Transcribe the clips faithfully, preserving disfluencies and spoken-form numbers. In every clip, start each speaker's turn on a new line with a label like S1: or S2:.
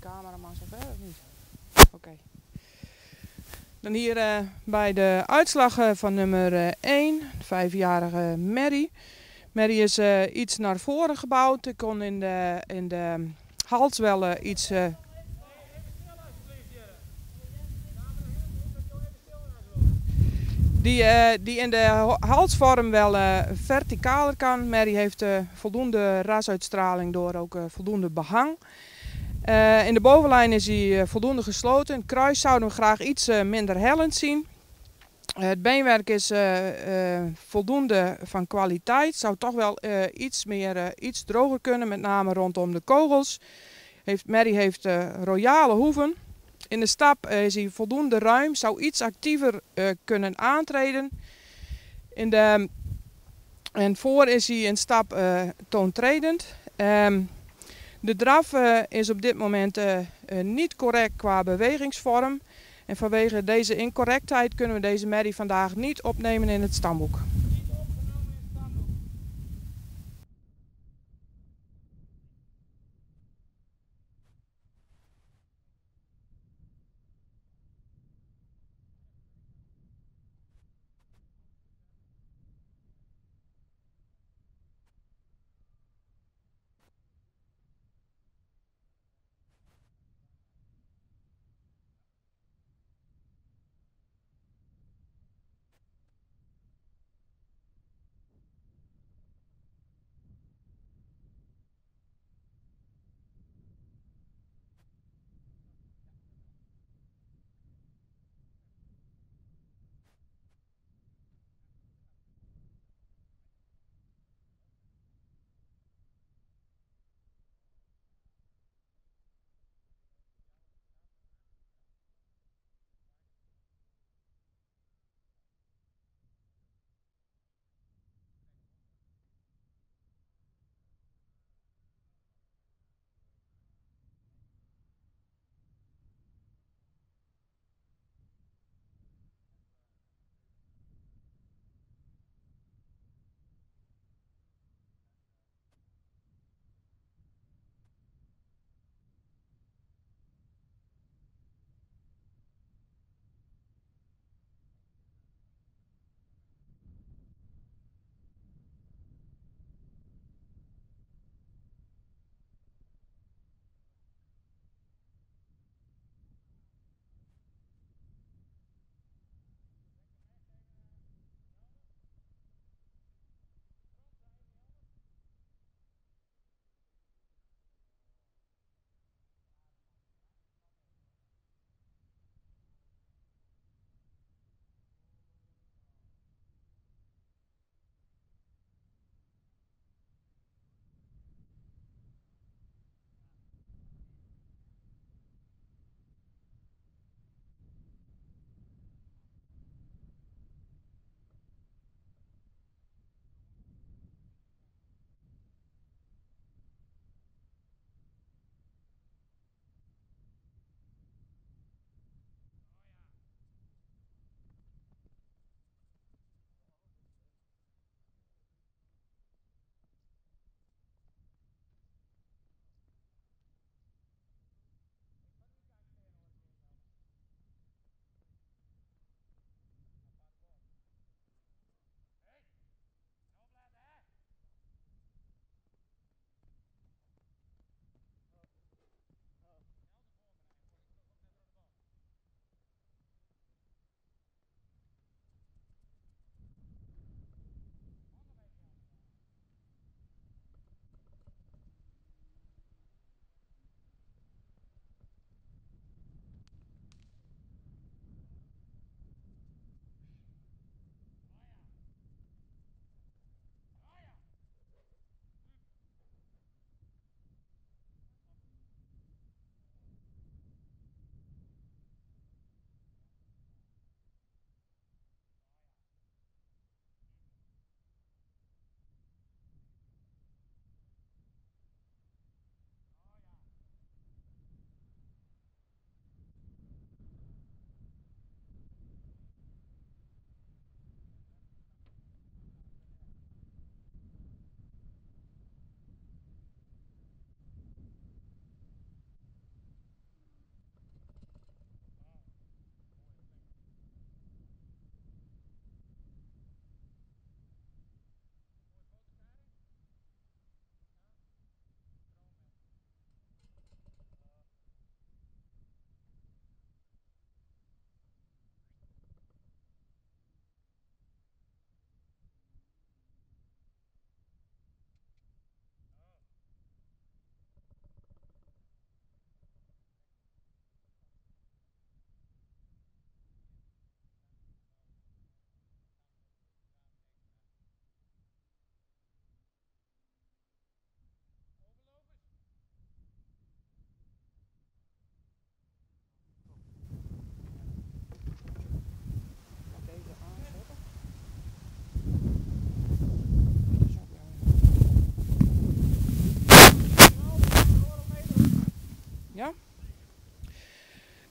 S1: cameraman zover of niet? Oké. Okay. Dan hier uh, bij de uitslag uh, van nummer uh, één, de vijfjarige Mary. Mary is uh, iets naar voren gebouwd. Ik kon in de, in de hals wel uh, iets... Uh, Die, uh, die in de halsvorm wel uh, verticaler kan. Mary heeft uh, voldoende rasuitstraling door ook uh, voldoende behang. Uh, in de bovenlijn is hij uh, voldoende gesloten. In het kruis zouden we graag iets uh, minder hellend zien. Uh, het beenwerk is uh, uh, voldoende van kwaliteit. Zou toch wel uh, iets, meer, uh, iets droger kunnen, met name rondom de kogels. Heeft, Mary heeft uh, royale hoeven. In de stap uh, is hij voldoende ruim, zou iets actiever uh, kunnen aantreden. In de, en voor is hij in stap uh, toontredend. Um, de draf uh, is op dit moment uh, uh, niet correct qua bewegingsvorm. En vanwege deze incorrectheid kunnen we deze Mary vandaag niet opnemen in het stamboek.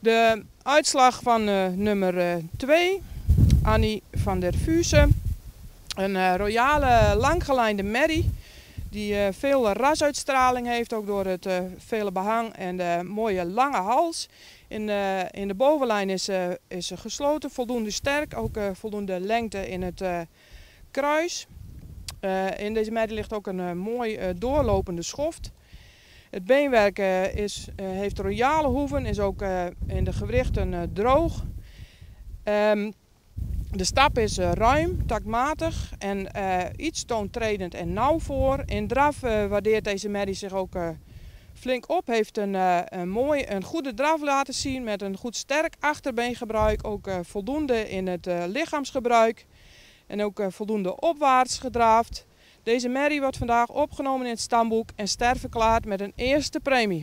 S1: De uitslag van uh, nummer twee, Annie van der Vuussen. Een uh, royale langgelijnde merrie die uh, veel rasuitstraling heeft, ook door het uh, vele behang en de mooie lange hals. In, uh, in de bovenlijn is, uh, is ze gesloten, voldoende sterk, ook uh, voldoende lengte in het uh, kruis. Uh, in deze merrie ligt ook een uh, mooi uh, doorlopende schoft. Het beenwerk uh, is, uh, heeft royale hoeven, is ook uh, in de gewrichten uh, droog. Um, de stap is uh, ruim, taktmatig en uh, iets toontredend en nauw voor. In draf uh, waardeert deze merrie zich ook uh, flink op. Heeft een, uh, een, mooi, een goede draf laten zien met een goed sterk achterbeengebruik. Ook uh, voldoende in het uh, lichaamsgebruik en ook uh, voldoende opwaarts gedraafd. Deze merrie wordt vandaag opgenomen in het stamboek en sterverklaard met een eerste premie.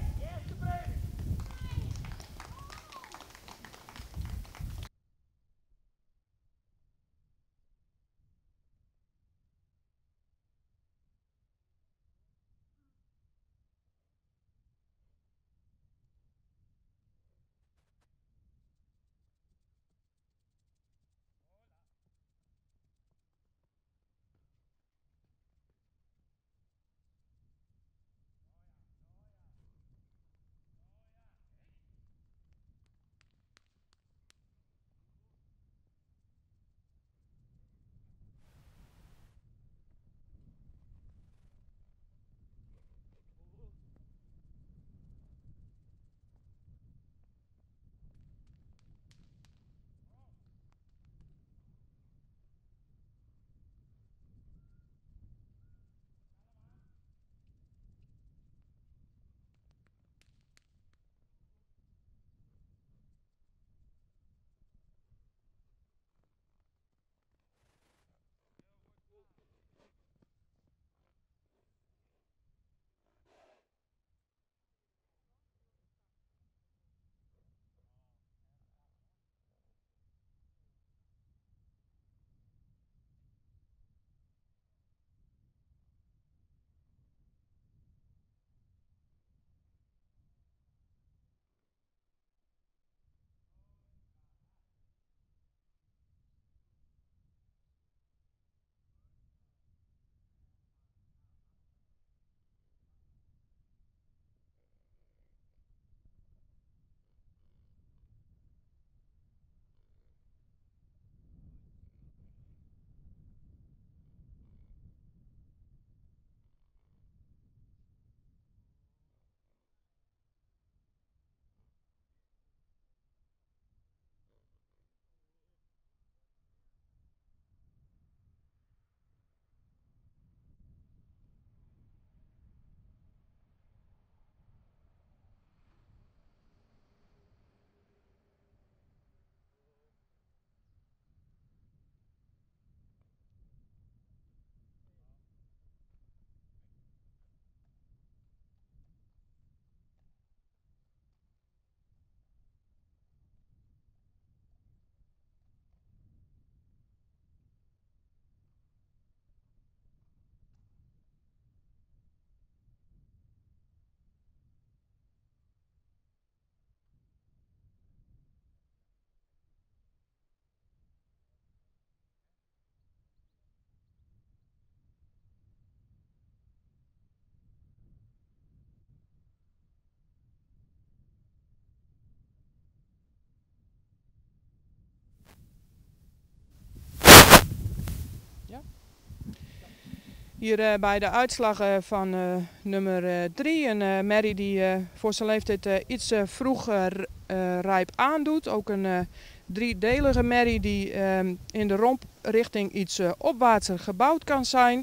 S1: Hier uh, bij de uitslag uh, van uh, nummer drie, een uh, merrie die uh, voor zijn leeftijd uh, iets uh, vroeger uh, rijp aandoet. Ook een uh, driedelige merrie die uh, in de romprichting iets uh, opwaartser gebouwd kan zijn.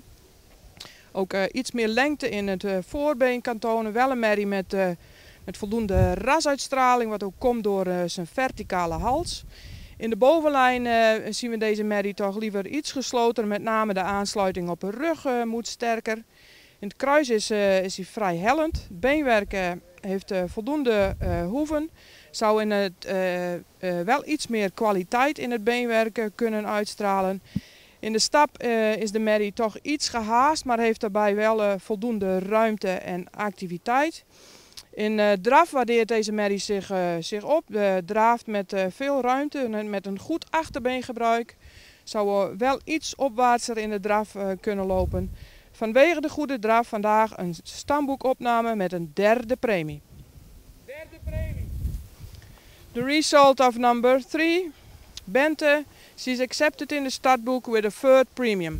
S1: Ook uh, iets meer lengte in het uh, voorbeen kan tonen. Wel een merrie met, uh, met voldoende rasuitstraling, wat ook komt door uh, zijn verticale hals. In de bovenlijn uh, zien we deze merrie toch liever iets gesloten, met name de aansluiting op de rug uh, moet sterker. In het kruis is, uh, is hij vrij hellend. Het beenwerk uh, heeft uh, voldoende uh, hoeven. Zou in het, uh, uh, wel iets meer kwaliteit in het beenwerk uh, kunnen uitstralen. In de stap uh, is de merrie toch iets gehaast, maar heeft daarbij wel uh, voldoende ruimte en activiteit. In uh, draf waardeert deze merrie zich, uh, zich op, uh, draaft met uh, veel ruimte en met een goed achterbeengebruik. Zou uh, wel iets opwaartser in de draf uh, kunnen lopen. Vanwege de goede draf vandaag een stamboekopname met een derde premie. Derde premie. The result of number three, Bente, she's accepted in the startbook with a third premium.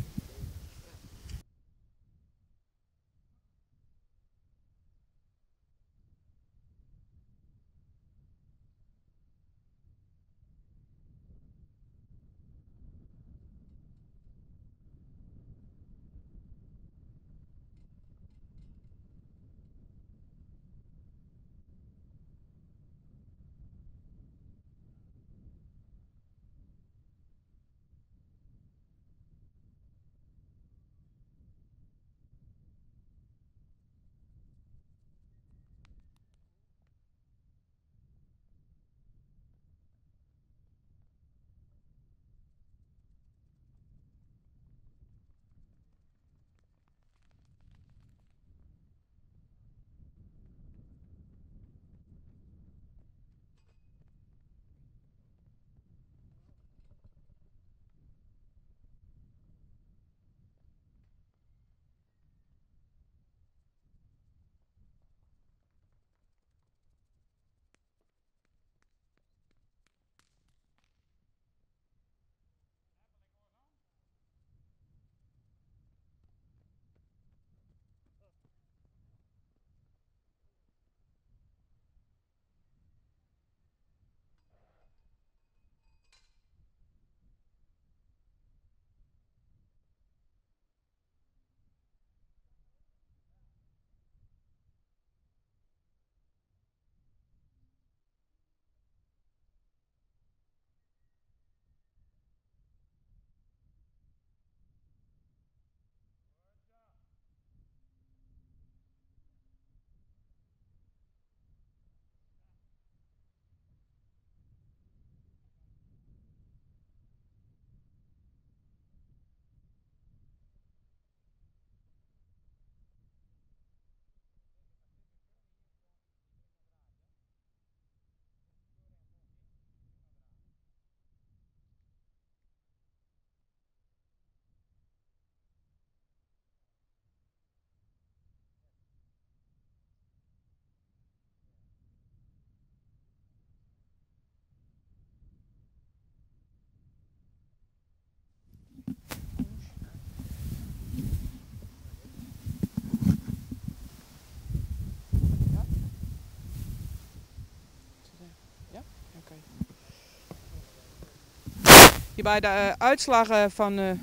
S1: Hierbij de uh, uitslag uh, van uh,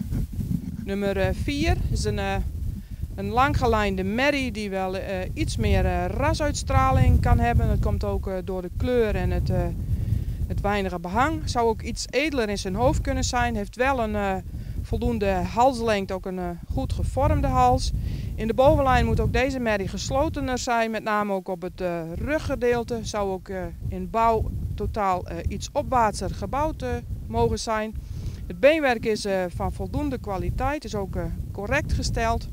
S1: nummer vier is een, uh, een langgelijnde merrie die wel uh, iets meer uh, rasuitstraling kan hebben. Dat komt ook uh, door de kleur en het, uh, het weinige behang. Zou ook iets edeler in zijn hoofd kunnen zijn. Heeft wel een uh, voldoende halslengte, ook een uh, goed gevormde hals. In de bovenlijn moet ook deze merrie geslotener zijn, met name ook op het uh, ruggedeelte. Zou ook uh, in bouw totaal uh, iets opwaartser gebouwd uh, mogen zijn. Het beenwerk is uh, van voldoende kwaliteit, is ook uh, correct gesteld.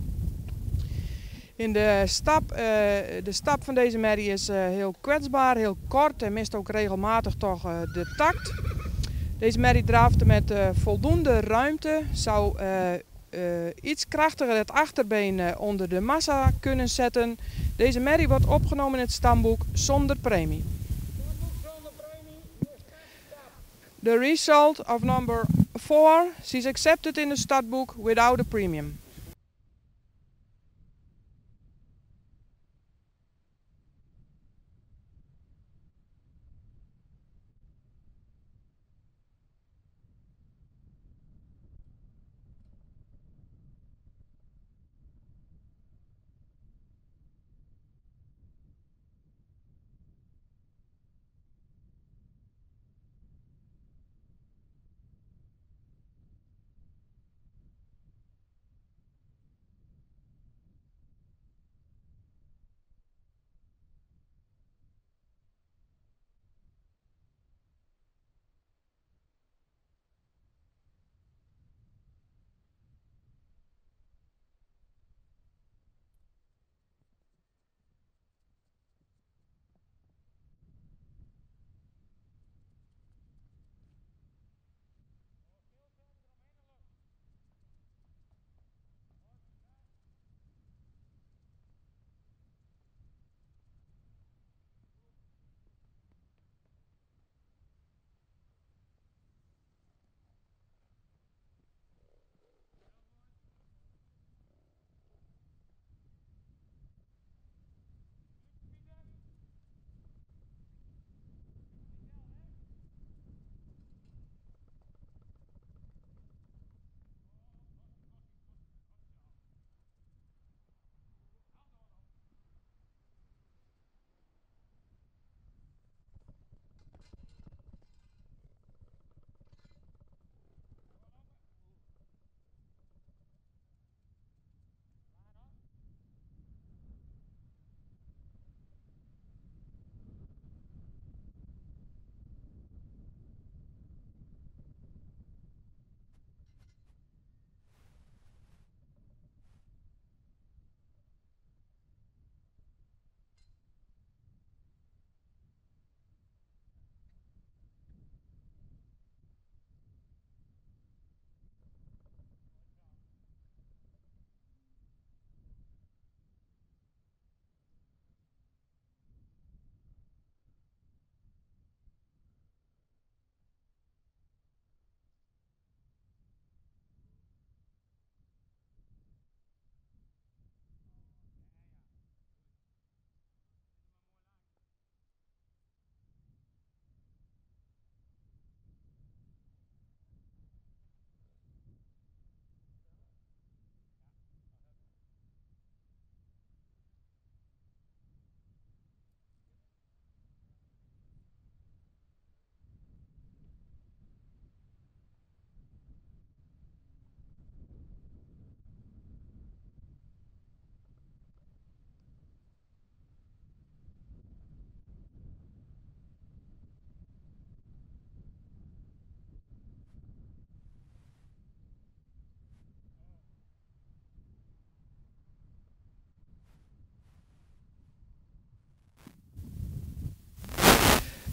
S1: In de stap, uh, de stap van deze merrie is uh, heel kwetsbaar, heel kort en mist ook regelmatig toch uh, de takt. Deze merrie draaft met uh, voldoende ruimte, zou uh, uh, iets krachtiger het achterbeen uh, onder de massa kunnen zetten. Deze merrie wordt opgenomen in het stamboek zonder premie. The result of number four, she's accepted in the startbook without a premium.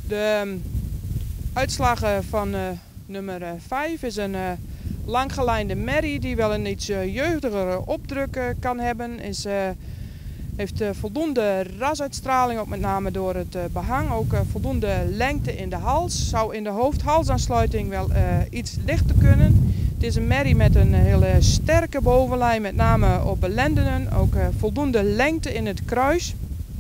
S1: De um, uitslag van uh, nummer vijf is een uh, langgelijnde merrie die wel een iets uh, jeugdigere opdruk uh, kan hebben. Is, uh, heeft uh, voldoende rasuitstraling, ook met name door het uh, behang. Ook uh, voldoende lengte in de hals. Zou in de hoofd-halsaansluiting wel uh, iets lichter kunnen. Het is een merrie met een hele sterke bovenlijn, met name op de lendenen. Ook uh, voldoende lengte in het kruis.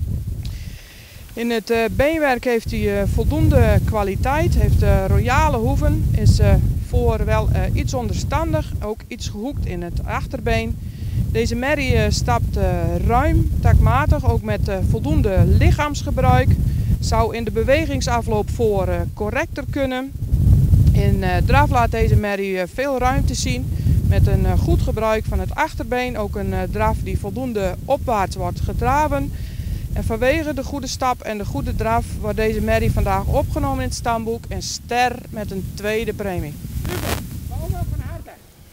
S1: In het uh, beenwerk heeft hij uh, voldoende kwaliteit, heeft uh, royale hoeven, is uh, voor wel uh, iets onderstandig, ook iets gehoekt in het achterbeen. Deze merrie uh, stapt uh, ruim, takmatig, ook met uh, voldoende lichaamsgebruik. Zou in de bewegingsafloop voor uh, correcter kunnen. In uh, draf laat deze merrie uh, veel ruimte zien met een uh, goed gebruik van het achterbeen. Ook een uh, draf die voldoende opwaarts wordt gedraven. En vanwege de goede stap en de goede draf wordt deze merrie vandaag opgenomen in het stamboek en ster met een tweede premie.
S2: Super, allemaal van harte.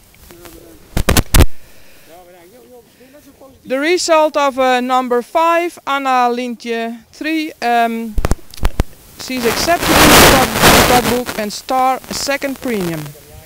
S1: The result of uh, number five, Anna Lintje three, um, she's accepted in the stambook and star a second premium.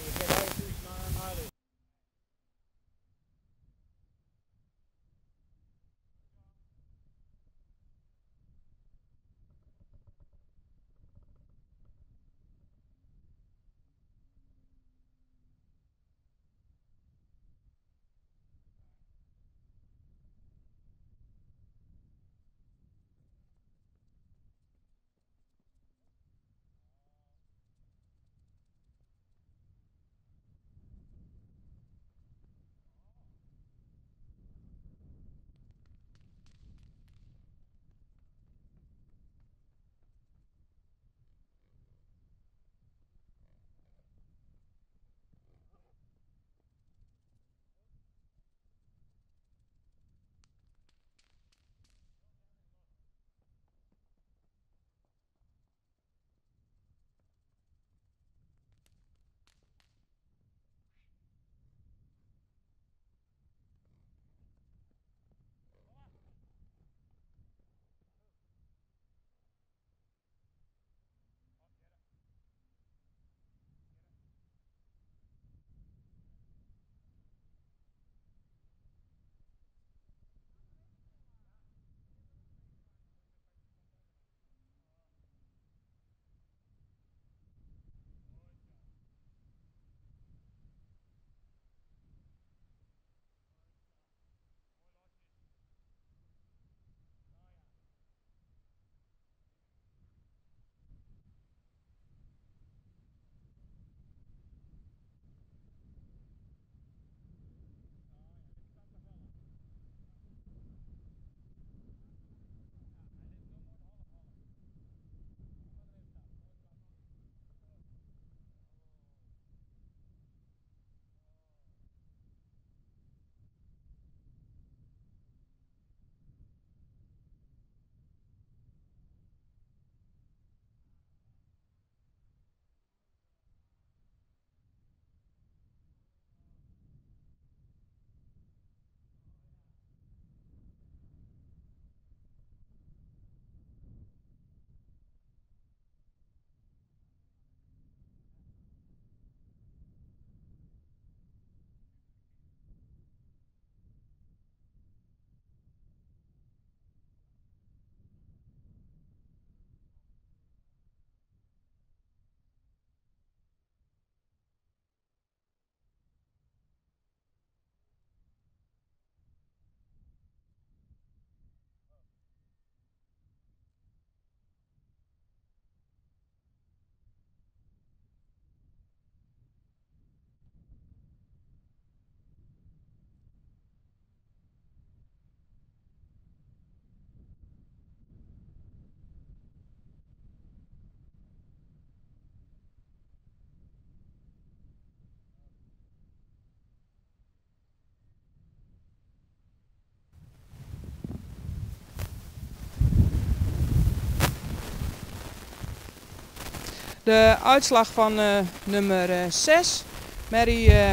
S1: De uitslag van uh, nummer zes. Merrie uh,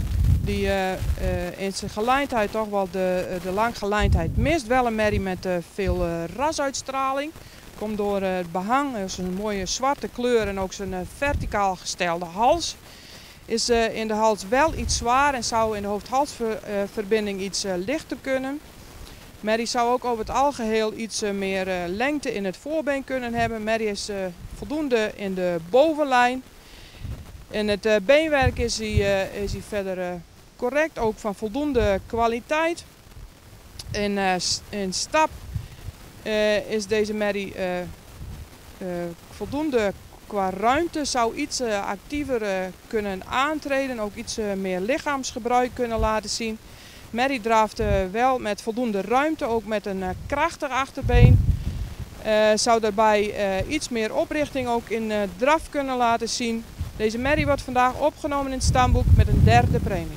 S1: die uh, uh, in zijn gelijndheid toch wel de, de langgelijndheid mist. Wel een merrie met uh, veel uh, rasuitstraling. Komt door het behang, is een mooie zwarte kleur en ook zijn verticaal gestelde hals. Is in de hals wel iets zwaar en zou in de hoofd-halsverbinding iets lichter kunnen. Merrie zou ook over het algeheel iets meer lengte in het voorbeen kunnen hebben. Merrie is voldoende in de bovenlijn. In het beenwerk is hij, is hij verder correct, ook van voldoende kwaliteit. In, in stap Uh, is deze merrie uh, uh, voldoende qua ruimte, zou iets uh, actiever uh, kunnen aantreden, ook iets uh, meer lichaamsgebruik kunnen laten zien. Merrie draaft uh, wel met voldoende ruimte, ook met een uh, krachtig achterbeen. Uh, zou daarbij uh, iets meer oprichting ook in uh, draf kunnen laten zien. Deze merrie wordt vandaag opgenomen in het stamboek met een derde premie.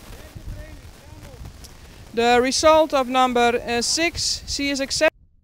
S1: The result of number uh, six, she is accepted.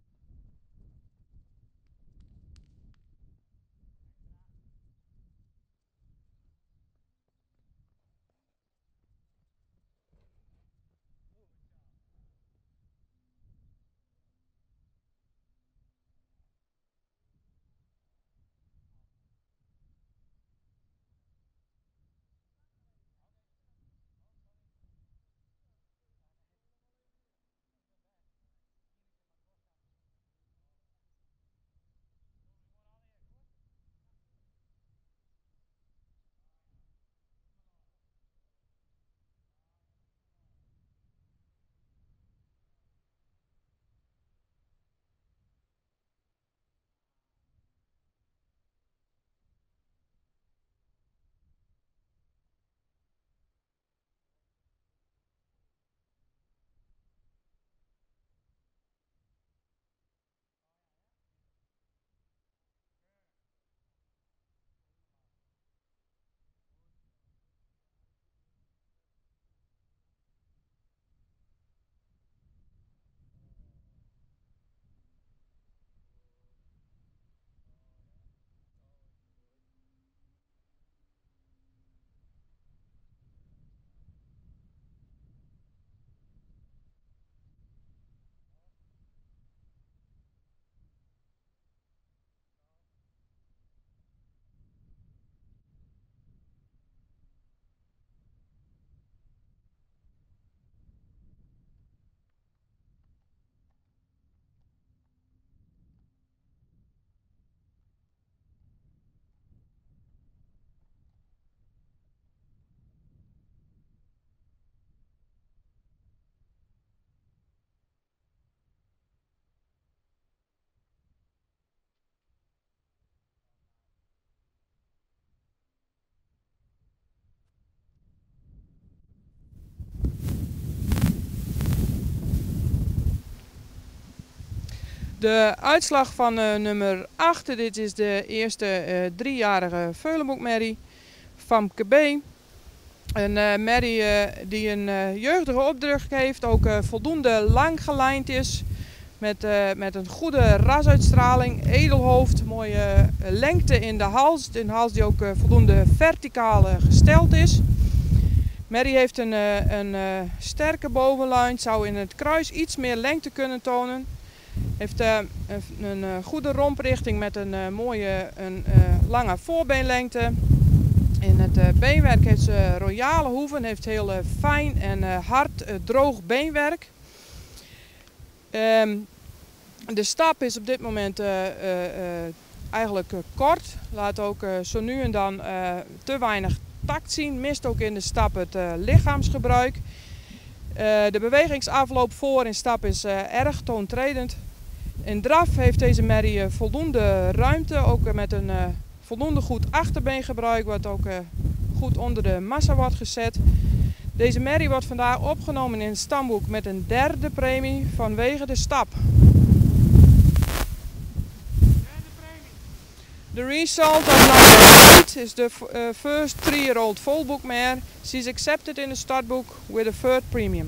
S1: De uitslag van uh, nummer acht, dit is de eerste uh, driejarige Veulenboekmerrie, Famke B. Een uh, merrie uh, die een uh, jeugdige opdruk heeft, ook uh, voldoende lang gelijnd is. Met, uh, met een goede rasuitstraling, edelhoofd, mooie uh, lengte in de hals. Een hals die ook uh, voldoende verticaal uh, gesteld is. Merrie heeft een, uh, een uh, sterke bovenlijn, zou in het kruis iets meer lengte kunnen tonen. Heeft uh, een, een uh, goede romprichting met een uh, mooie een, uh, lange voorbeenlengte. In het uh, beenwerk heeft ze royale hoeven, heeft heel uh, fijn en uh, hard uh, droog beenwerk. Um, de stap is op dit moment uh, uh, uh, eigenlijk uh, kort. Laat ook uh, zo nu en dan uh, te weinig tact zien. Mist ook in de stap het uh, lichaamsgebruik. Uh, de bewegingsafloop voor in stap is uh, erg toontredend. In draf heeft deze merrie uh, voldoende ruimte, ook uh, met een uh, voldoende goed achterbeengebruik, wat ook uh, goed onder de massa wordt gezet. Deze merrie wordt vandaag opgenomen in het stamboek met een derde premie vanwege de stap. The result of number eight is the uh, first three-year-old Volboek mare. She is accepted in the startbook with a third premium.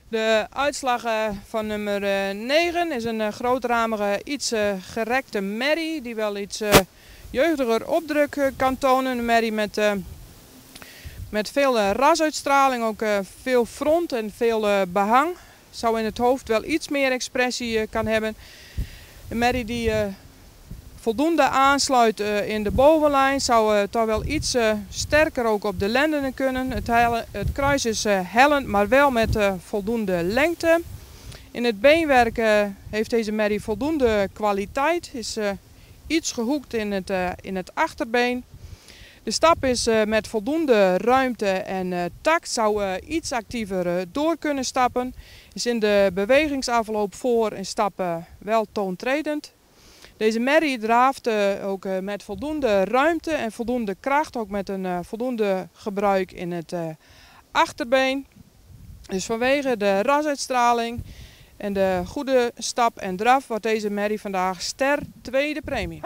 S1: De uitslag uh, van nummer uh, negen is een uh, grootramige, iets uh, gerekte merrie die wel iets uh, jeugdiger opdruk uh, kan tonen. Een merrie met, uh, met veel uh, rasuitstraling, ook uh, veel front en veel uh, behang. Zou in het hoofd wel iets meer expressie uh, kan hebben. Een merrie die uh, voldoende aansluit uh, in de bovenlijn, zou uh, toch wel iets uh, sterker ook op de lendenen kunnen. Het, heile, het kruis is uh, hellend, maar wel met uh, voldoende lengte. In het beenwerk uh, heeft deze merrie voldoende kwaliteit, is uh, iets gehoekt in het, uh, in het achterbeen. De stap is uh, met voldoende ruimte en uh, tact, zou uh, iets actiever uh, door kunnen stappen. Is in de bewegingsafloop voor en stappen wel toontredend. Deze merrie draaft uh, ook uh, met voldoende ruimte en voldoende kracht, ook met een uh, voldoende gebruik in het uh, achterbeen. Dus vanwege de rasuitstraling en de goede stap en draf wordt deze merrie vandaag ster tweede premie.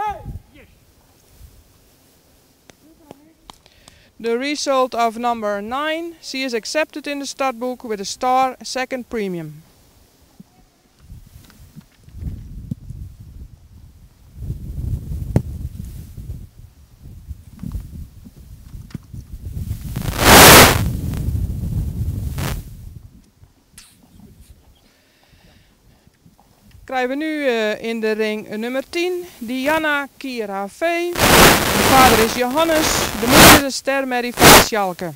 S1: The result of number nine, she is accepted in the startbook with a star second premium. Krijgen we nu uh, in de ring nummer tien, Diana Kira V. De vader is Johannes, de moeder is Ster Merrie van Schalke.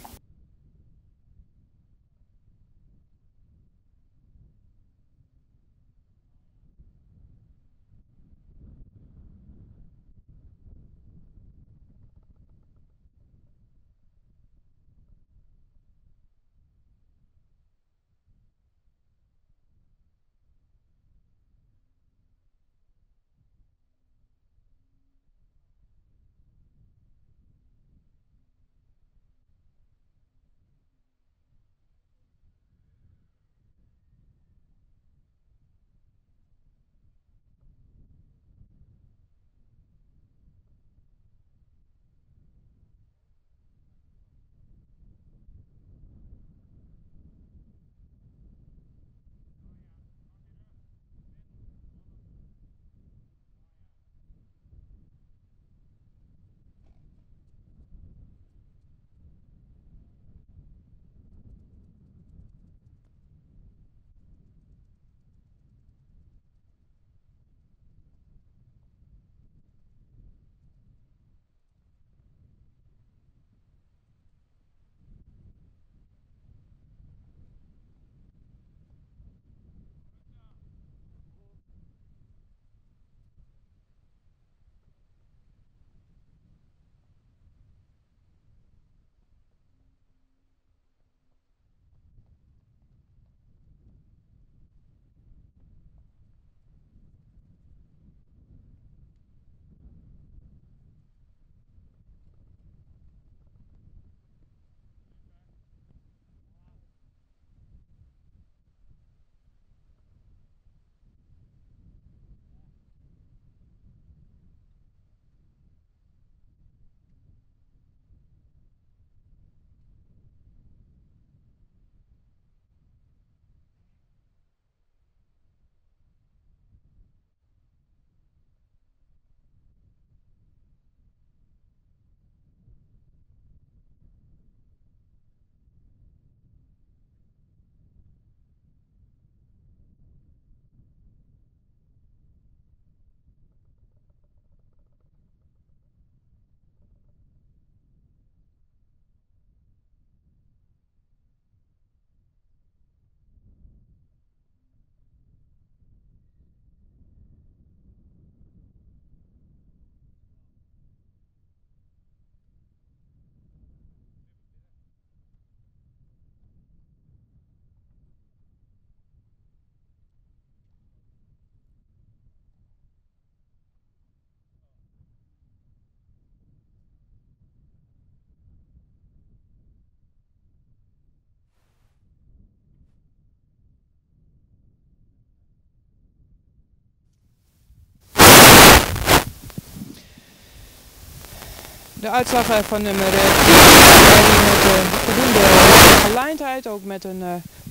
S1: De uitslag van nummer tien, met uh, voldoende gelijndheid, ook met een uh,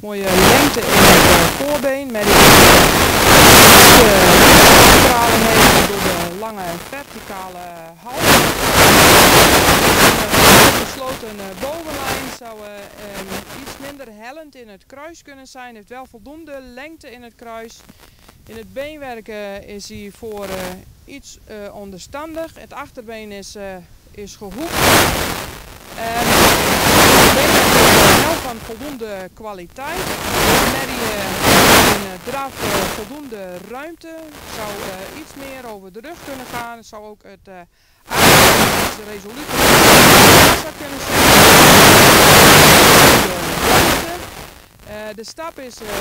S1: Mooie lengte in het uh, voorbeen met die stralen heeft door de lange verticale hals. Een gesloten uh, bovenlijn zou uh, um, iets minder hellend in het kruis kunnen zijn. Heeft wel voldoende lengte in het kruis. In het beenwerk uh, is hij voor uh, iets uh, onderstandig. Het achterbeen is, uh, is gehoekt. Um, het beenwerk is wel van voldoende kwaliteit. Merrie uh, in uh, draf uh, voldoende ruimte. Zou uh, iets meer over de rug kunnen gaan. Het zou ook het uh, aardig iets resolieter zou kunnen zijn. Uh, de stap is uh,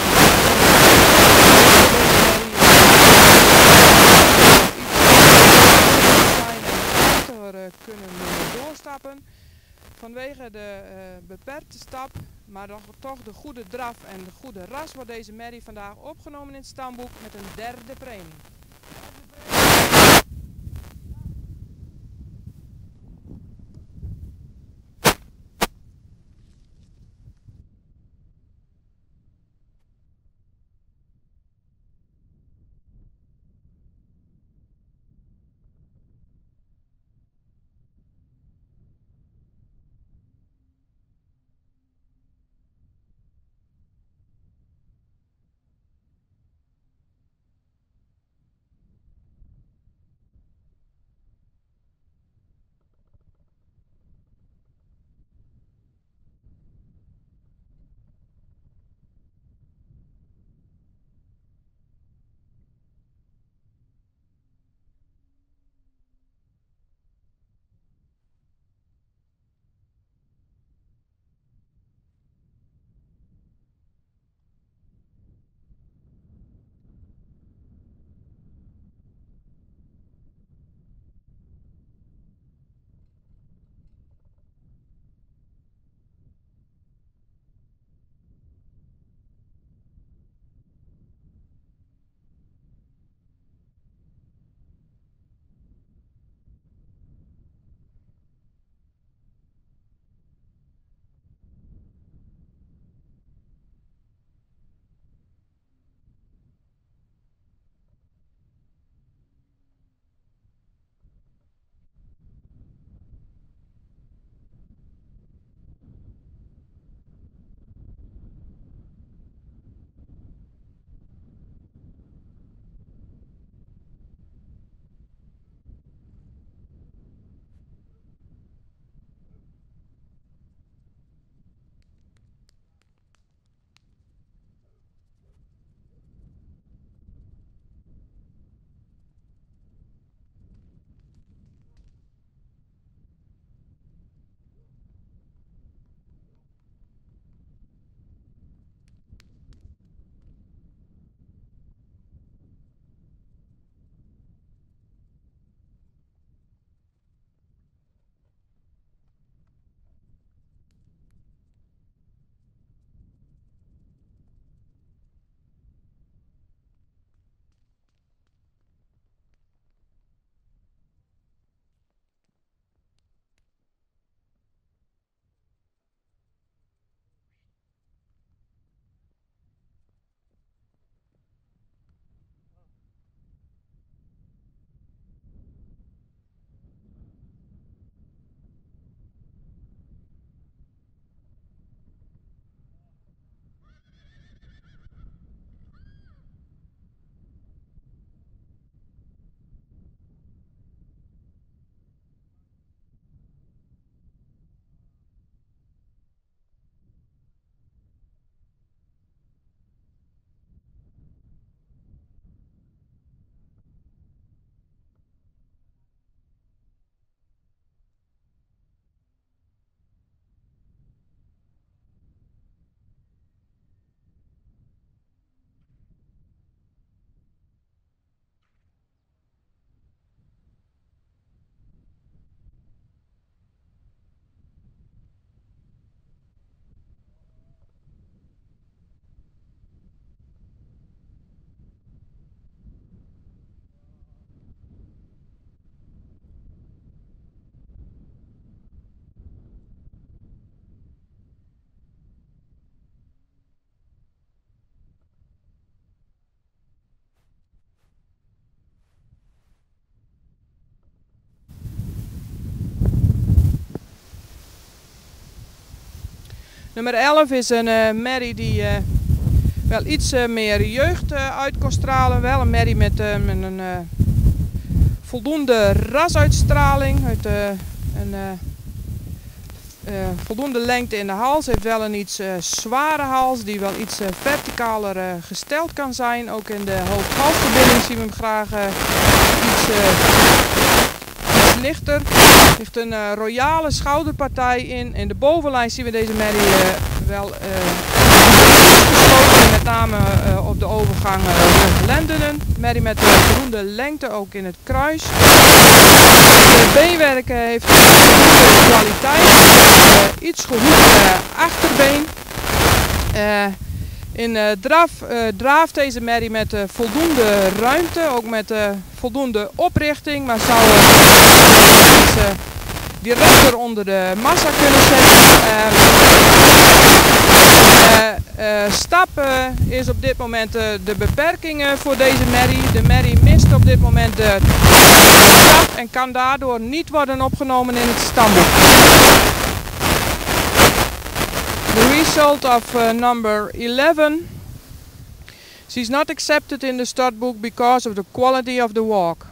S1: kunnen doorstappen vanwege de uh, beperkte stap, maar toch, toch de goede draf en de goede ras wordt deze merrie vandaag opgenomen in het stamboek met een derde premie. Nummer elf is een uh, merrie die uh, wel iets uh, meer jeugd uh, uit kan stralen. Wel een merrie met, uh, met een uh, voldoende rasuitstraling. Uit, uh, een uh, uh, voldoende lengte in de hals. Heeft wel een iets uh, zware hals die wel iets uh, verticaler uh, gesteld kan zijn. Ook in de hoofd-halsverbinding zien we hem graag uh, iets, uh, iets lichter. Er ligt een uh, royale schouderpartij in. In de bovenlijn zien we deze merrie uh, wel uh, gesloten, met name uh, op de overgang uh, lendenen. Merrie met uh, voldoende lengte, ook in het kruis. De beenwerk uh, heeft een goede kwaliteit. Uh, iets gehoekt uh, achterbeen. Uh, in uh, draf uh, draaft deze merrie met uh, voldoende ruimte, ook met uh, voldoende oprichting, maar zou uh, iets uh, directer onder de massa kunnen zetten. Uh, uh, uh, stap uh, is op dit moment uh, de beperking uh, voor deze merrie. De merrie mist op dit moment de stap en kan daardoor niet worden opgenomen in het stamboek. The result of uh, number eleven. She's not accepted in the stud book because of the quality of the walk.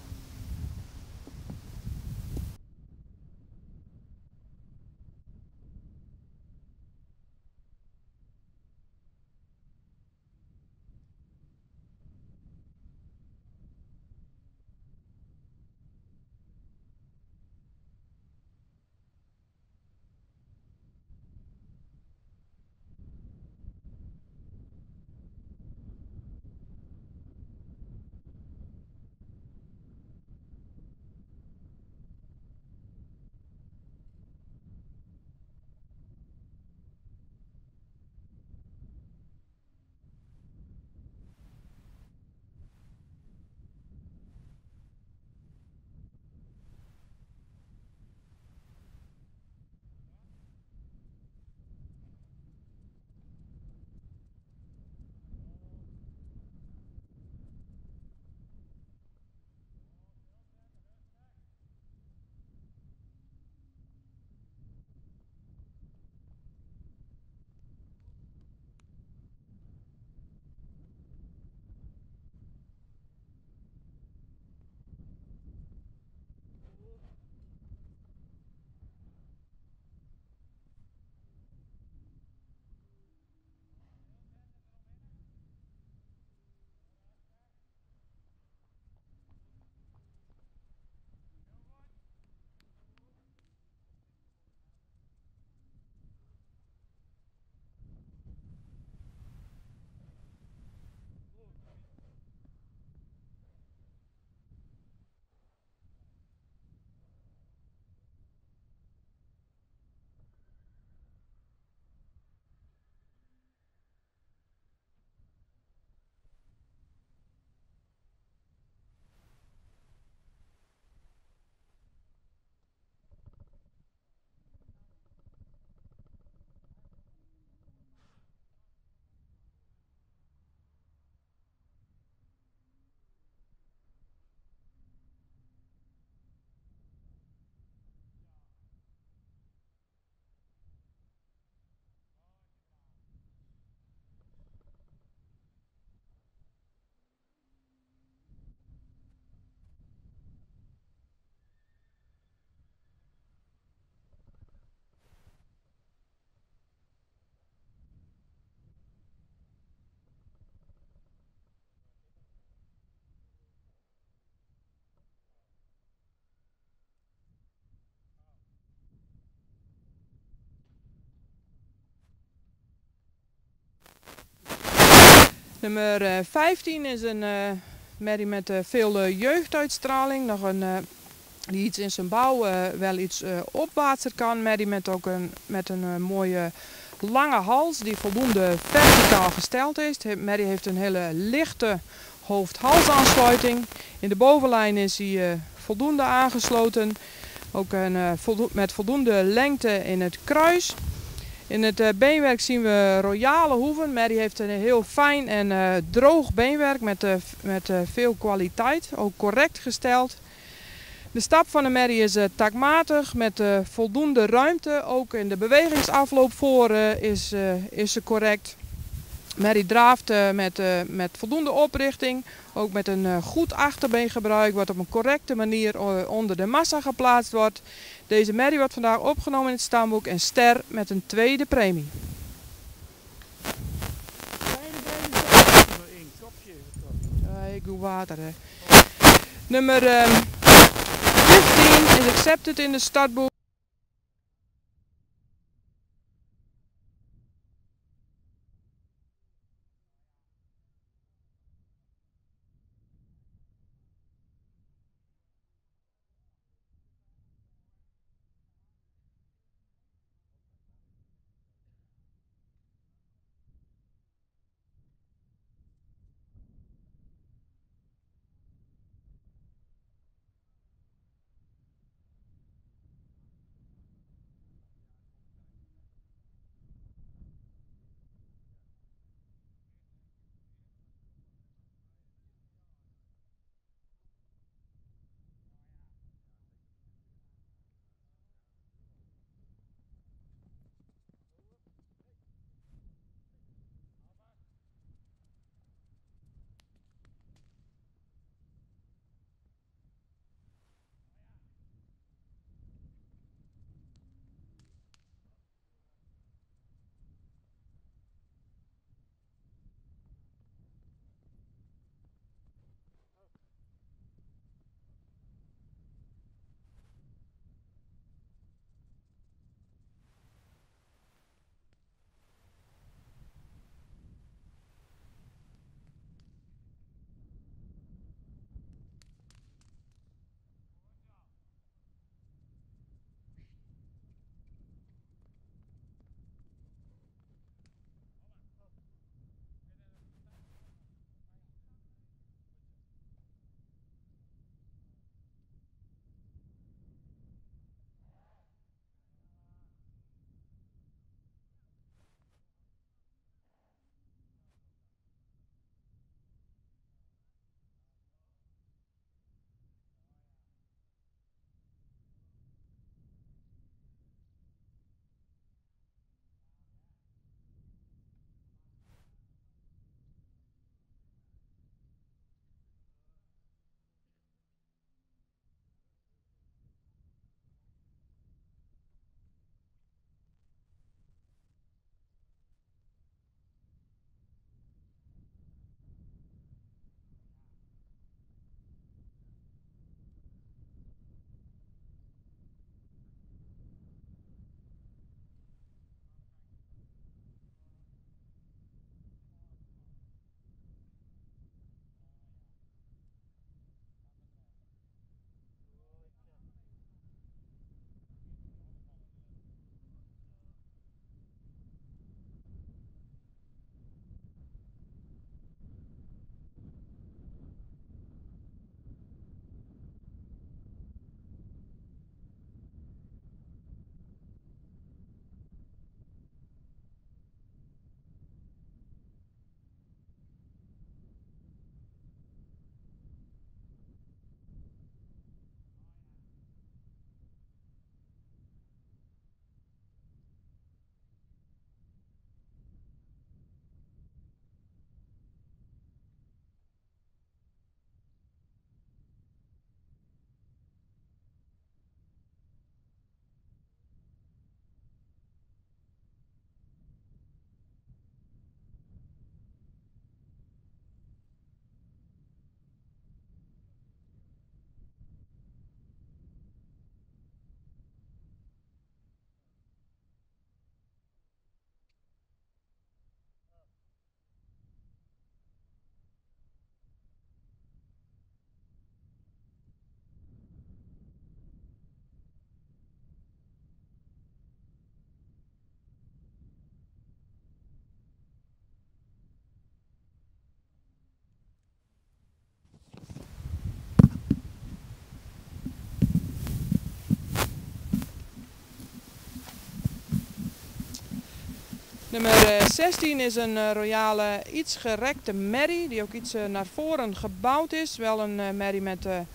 S1: Nummer uh, vijftien is een uh, merrie met uh, veel uh, jeugduitstraling. Nog een, uh, die iets in zijn bouw uh, wel iets uh, opwaartser kan. Merrie met ook een, met een uh, mooie lange hals die voldoende verticaal gesteld is. De merrie heeft een hele lichte hoofd-halsaansluiting. In de bovenlijn is hij uh, voldoende aangesloten. Ook een, uh, voldo met voldoende lengte in het kruis. In het uh, beenwerk zien we royale hoeven. Merrie heeft een heel fijn en uh, droog beenwerk met, uh, met uh, veel kwaliteit. Ook correct gesteld. De stap van de merrie is uh, takmatig met uh, voldoende ruimte. Ook in de bewegingsafloop voor uh, is, uh, is ze correct. Merrie draaft uh, met, uh, met voldoende oprichting. Ook met een uh, goed achterbeengebruik wat op een correcte manier uh, onder de massa geplaatst wordt. Deze merrie wordt vandaag opgenomen in het stamboek en ster met een tweede premie. Ja, ik doe water. Hè. Nummer uh, vijftien is accepted in het startboek. Nummer zestien is een uh, royale iets gerekte merrie die ook iets uh, naar voren gebouwd is. Wel een uh, merrie met uh,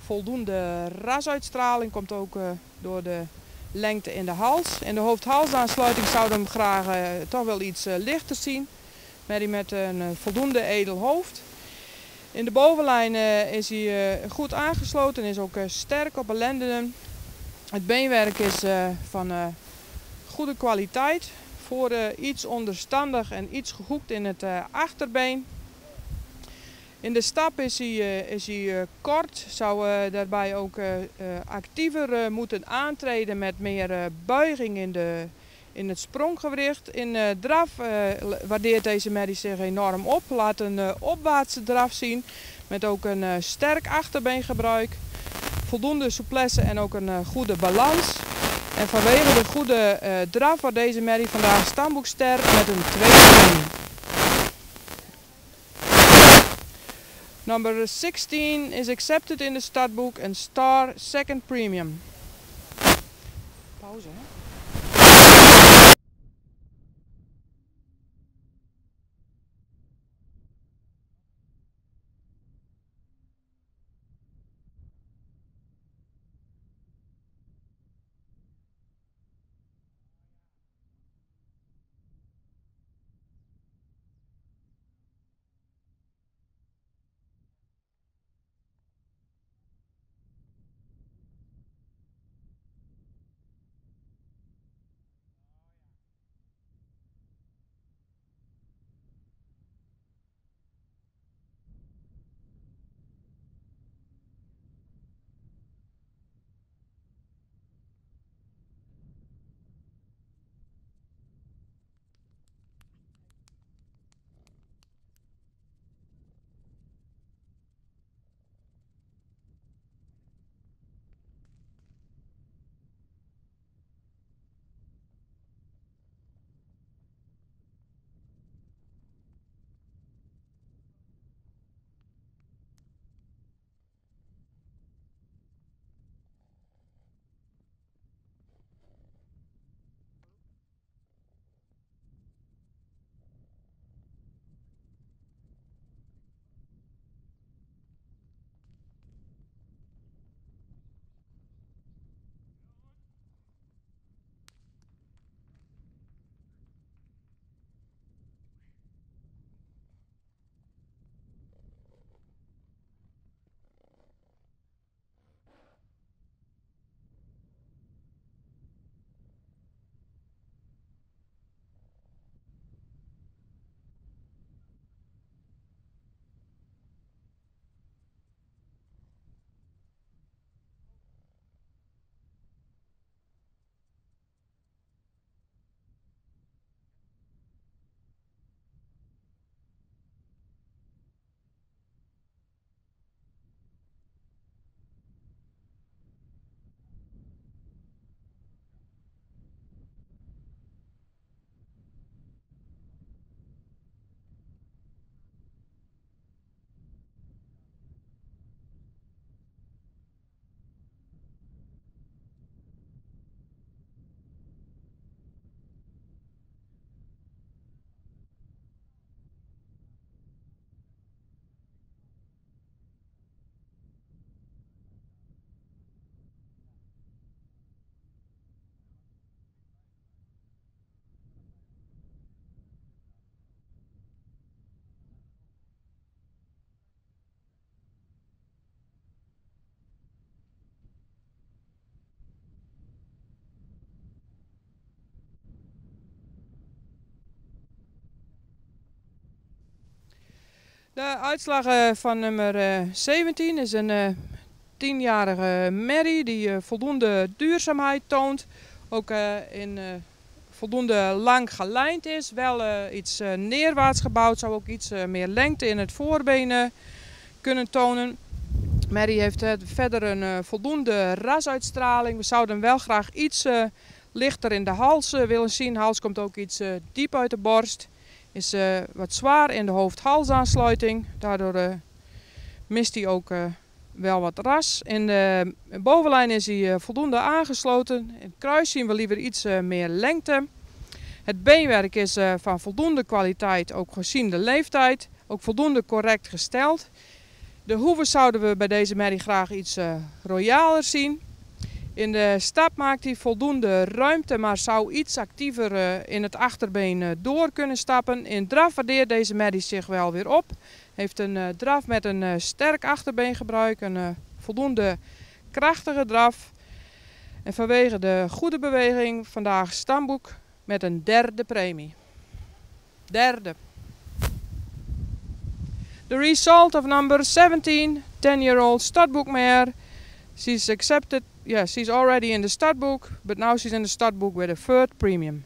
S1: voldoende rasuitstraling, komt ook uh, door de lengte in de hals. In de hoofd-halsaansluiting zouden we hem graag uh, toch wel iets uh, lichter zien, maar met een uh, voldoende edel hoofd. In de bovenlijn uh, is hij uh, goed aangesloten en is ook uh, sterk op de lendenen. Het beenwerk is uh, van uh, goede kwaliteit, voor uh, iets onderstandig en iets gehoekt in het uh, achterbeen. In de stap is hij, uh, is hij uh, kort, zou uh, daarbij ook uh, uh, actiever uh, moeten aantreden met meer uh, buiging in, de, in het spronggewricht. In uh, draf uh, waardeert deze merrie zich enorm op, laat een uh, opwaartse draf zien met ook een uh, sterk achterbeengebruik, voldoende souplesse en ook een uh, goede balans. En vanwege de goede uh, draf wordt deze merrie vandaag stamboekster met een tweede been. Number sixteen is accepted in the startbook and star second premium. Pauze, hè? De uitslag uh, van nummer uh, zeventien is een uh, tienjarige merrie die uh, voldoende duurzaamheid toont. Ook uh, in uh, voldoende lang gelijnd is. Wel uh, iets uh, neerwaarts gebouwd, zou ook iets uh, meer lengte in het voorbeen uh, kunnen tonen. Merrie heeft uh, verder een uh, voldoende rasuitstraling. We zouden hem wel graag iets uh, lichter in de hals uh, willen zien. De hals komt ook iets uh, diep uit de borst. Is uh, wat zwaar in de hoofd-halsaansluiting. Daardoor uh, mist hij ook uh, wel wat ras. In de bovenlijn is hij uh, voldoende aangesloten. In het kruis zien we liever iets uh, meer lengte. Het beenwerk is uh, van voldoende kwaliteit, ook gezien de leeftijd. Ook voldoende correct gesteld. De hoeven zouden we bij deze merrie graag iets uh, royaler zien. In de stap maakt hij voldoende ruimte, maar zou iets actiever uh, in het achterbeen uh, door kunnen stappen. In draf waardeert deze merrie zich wel weer op. Heeft een uh, draf met een uh, sterk achterbeengebruik, een uh, voldoende krachtige draf. En vanwege de goede beweging vandaag stamboek met een derde premie. Derde. The result of number seventeen, ten-year-old studbook mare. She's accepted, yeah, she's already in the studbook, but now she's in the studbook with a third premium.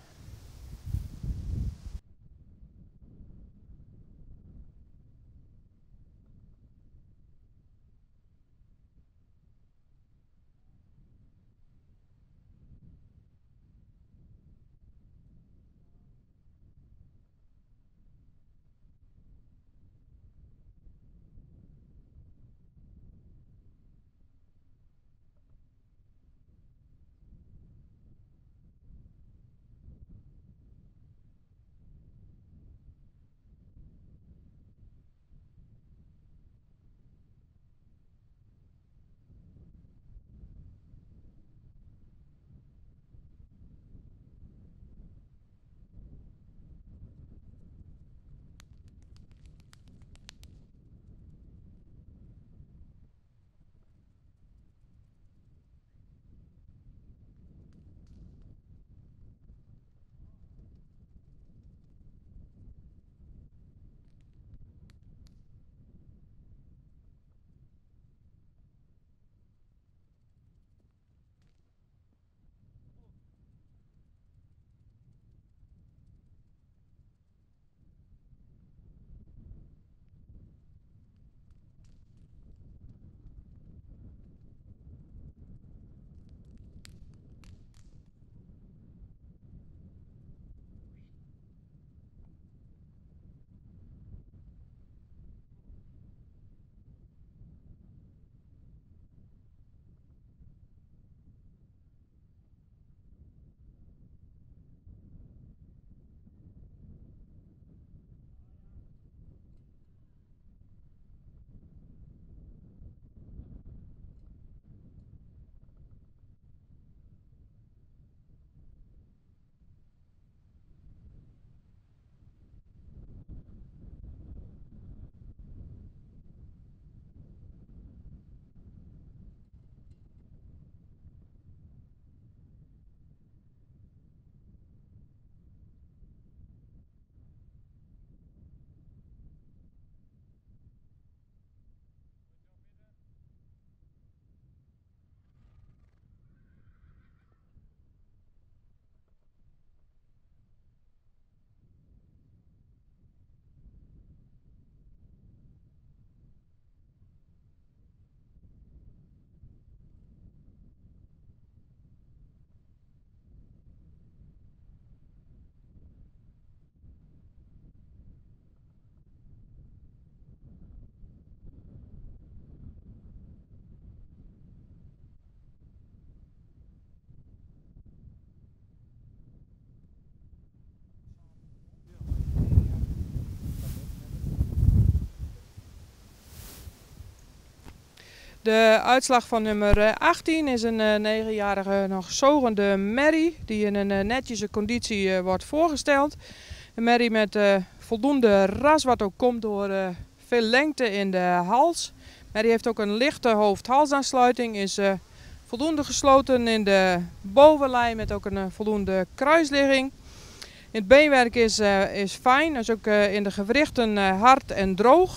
S1: De uitslag van nummer achttien is een uh, negenjarige nog zogende merrie die in een uh, netjese conditie uh, wordt voorgesteld. Een merrie met uh, voldoende ras wat ook komt door uh, veel lengte in de hals. Merrie heeft ook een lichte hoofd-halsaansluiting, is uh, voldoende gesloten in de bovenlijn met ook een uh, voldoende kruisligging. In het beenwerk is, uh, is fijn, dus ook uh, in de gewrichten uh, hard en droog.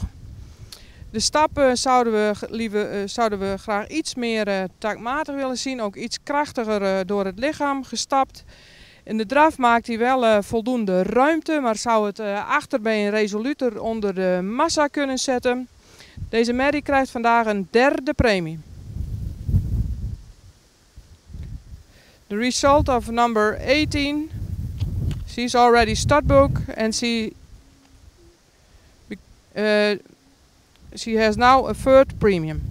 S1: De stappen zouden we, liever, uh, zouden we graag iets meer uh, taakmatig willen zien, ook iets krachtiger uh, door het lichaam gestapt. In de draf maakt hij wel uh, voldoende ruimte, maar zou het uh, achterbeen resoluter onder de massa kunnen zetten. Deze merrie krijgt vandaag een derde premie. The result of number eighteen. She's already studbook and she uh, she has now a third premium.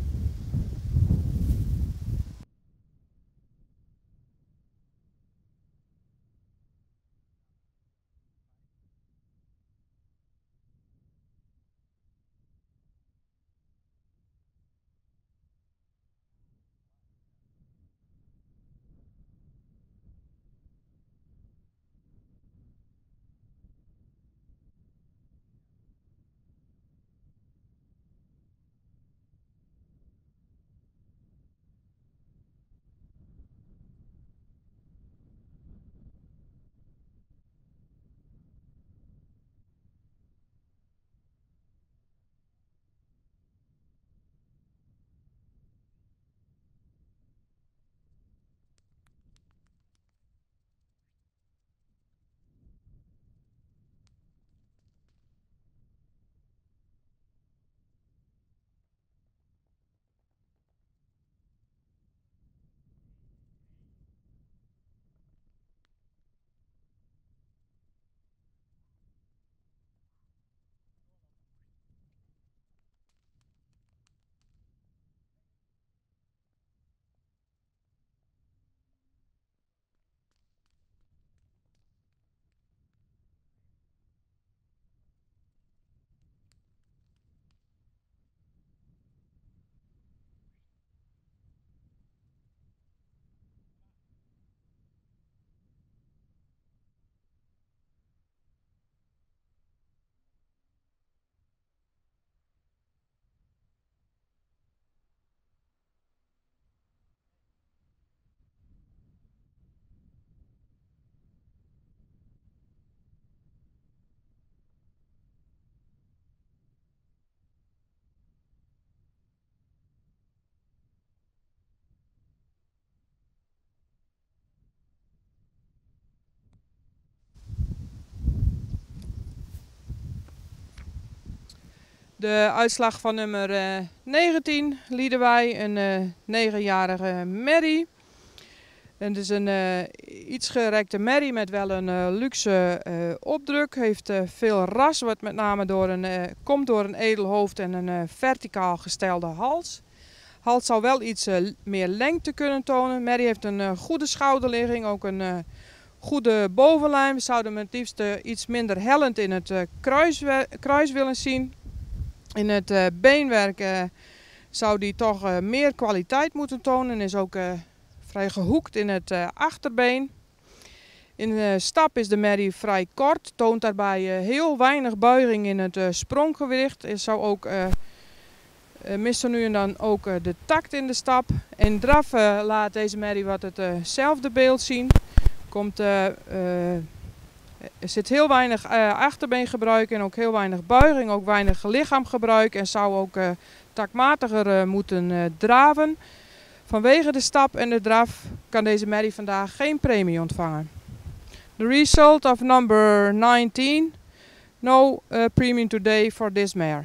S1: De uitslag van nummer uh, negentien lieden wij, een uh, negenjarige merrie. En het is een uh, iets gerekte merrie met wel een uh, luxe uh, opdruk. Heeft uh, veel ras, wat met name door een, uh, komt door een edel hoofd en een uh, verticaal gestelde hals. Hals zou wel iets uh, meer lengte kunnen tonen. Merrie heeft een uh, goede schouderligging, ook een uh, goede bovenlijn. We zouden hem het liefst uh, iets minder hellend in het uh, kruis, kruis willen zien. In het uh, beenwerk uh, zou die toch uh, meer kwaliteit moeten tonen. Is ook uh, vrij gehoekt in het uh, achterbeen. In de stap is de merrie vrij kort. Toont daarbij uh, heel weinig buiging in het uh, spronggewicht. Er zou ook uh, uh, mist nu en dan ook uh, de takt in de stap. In draf uh, laat deze merrie wat hetzelfde uh beeld zien. Komt, uh, uh, er zit heel weinig uh, achterbeengebruik en ook heel weinig buiging, ook weinig lichaamgebruik en zou ook uh, takmatiger uh, moeten uh, draven. Vanwege de stap en de draf kan deze merrie vandaag geen premie ontvangen. The result of number nineteen, no uh, premium today for this mare.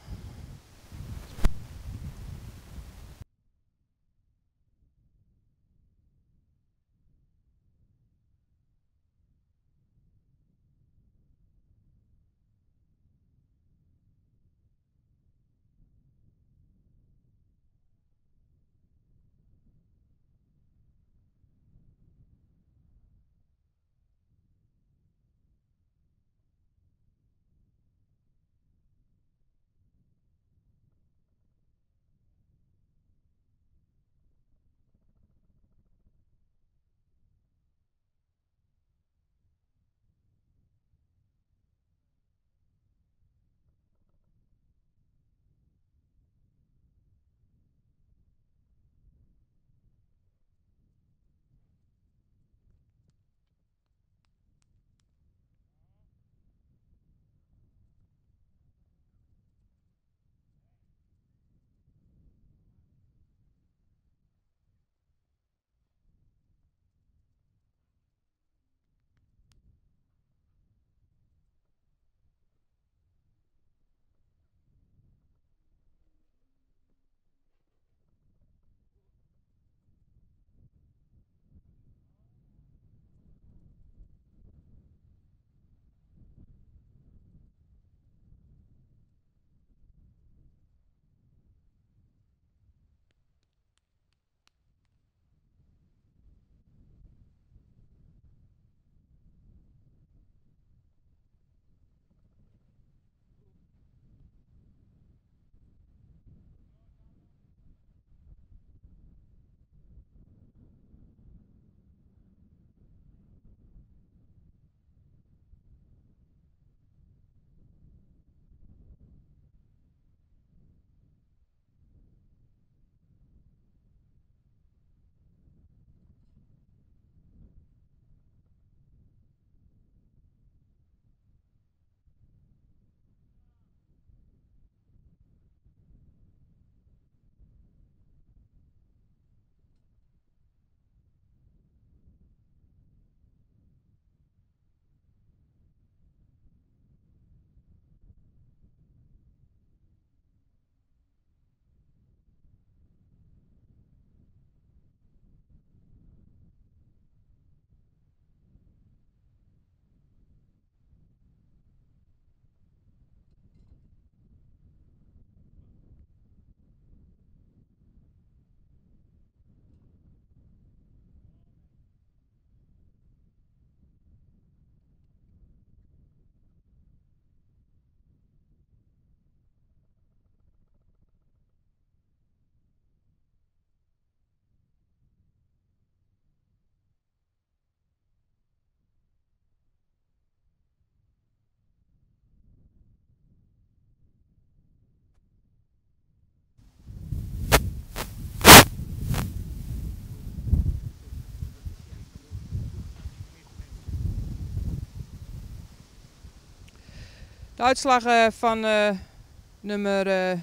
S1: De uitslag uh, van uh, nummer uh,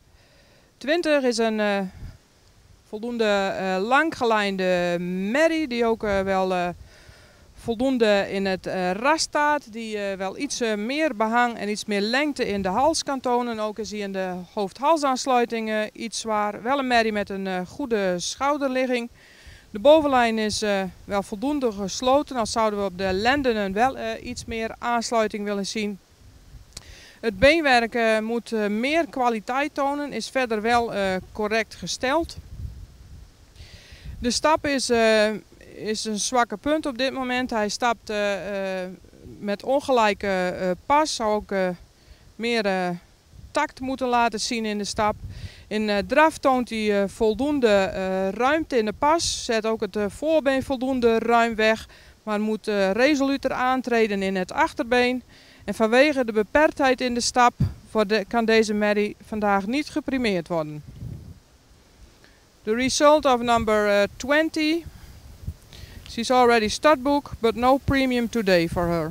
S1: twintig is een uh, voldoende uh, langgelijnde merrie die ook uh, wel uh, voldoende in het uh, ras staat, die uh, wel iets uh, meer behang en iets meer lengte in de hals kan tonen. Ook is hij in de hoofd-halsaansluiting uh, iets zwaar. Wel een merrie met een uh, goede schouderligging. De bovenlijn is uh, wel voldoende gesloten, als zouden we op de lendenen wel uh, iets meer aansluiting willen zien. Het beenwerk uh, moet uh, meer kwaliteit tonen, is verder wel uh, correct gesteld. De stap is, uh, is een zwakke punt op dit moment. Hij stapt uh, uh, met ongelijke uh, pas, zou ook uh, meer uh, tact moeten laten zien in de stap. In uh, draf toont hij uh, voldoende uh, ruimte in de pas, zet ook het uh, voorbeen voldoende ruim weg, maar moet uh, resoluter aantreden in het achterbeen. En vanwege de beperktheid in de stap de, kan deze merrie vandaag niet geprimeerd worden. The result of number uh, twenty. She's already studbook, but no premium today for her.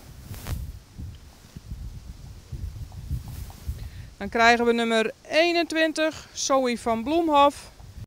S1: Dan krijgen we nummer eenentwintig, Zoe van Bloemhof.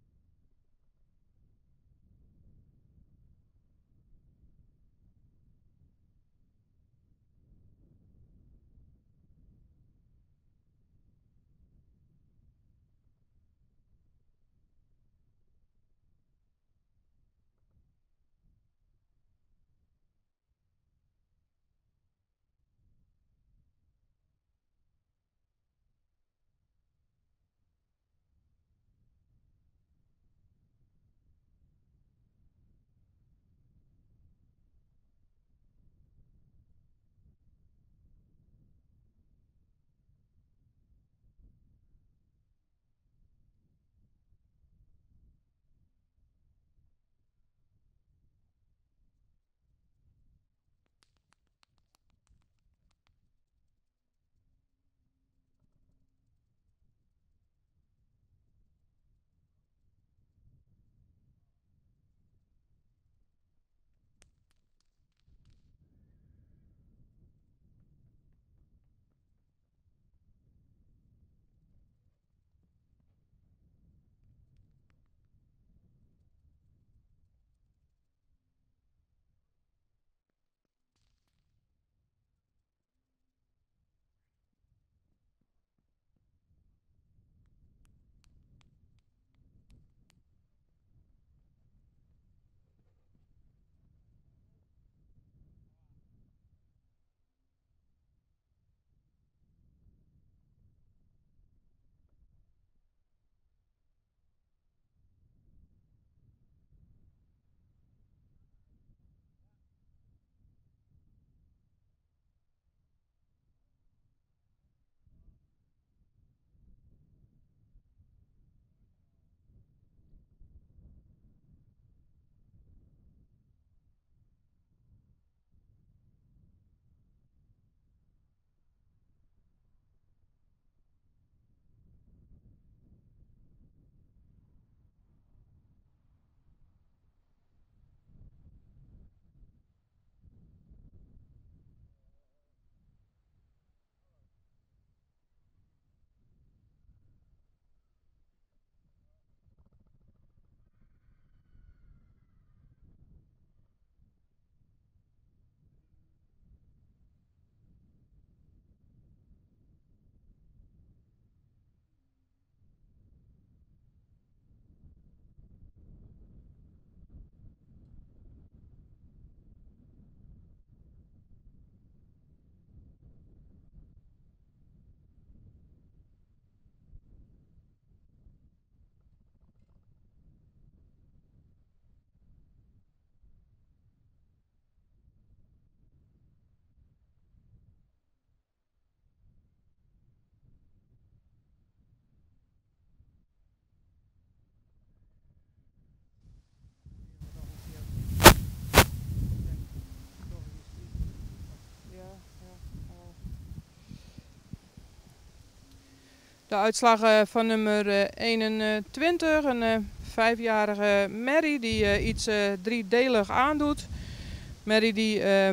S1: De uitslag van nummer eenentwintig, een uh, vijfjarige merrie die uh, iets uh, driedelig aandoet. Merrie die uh,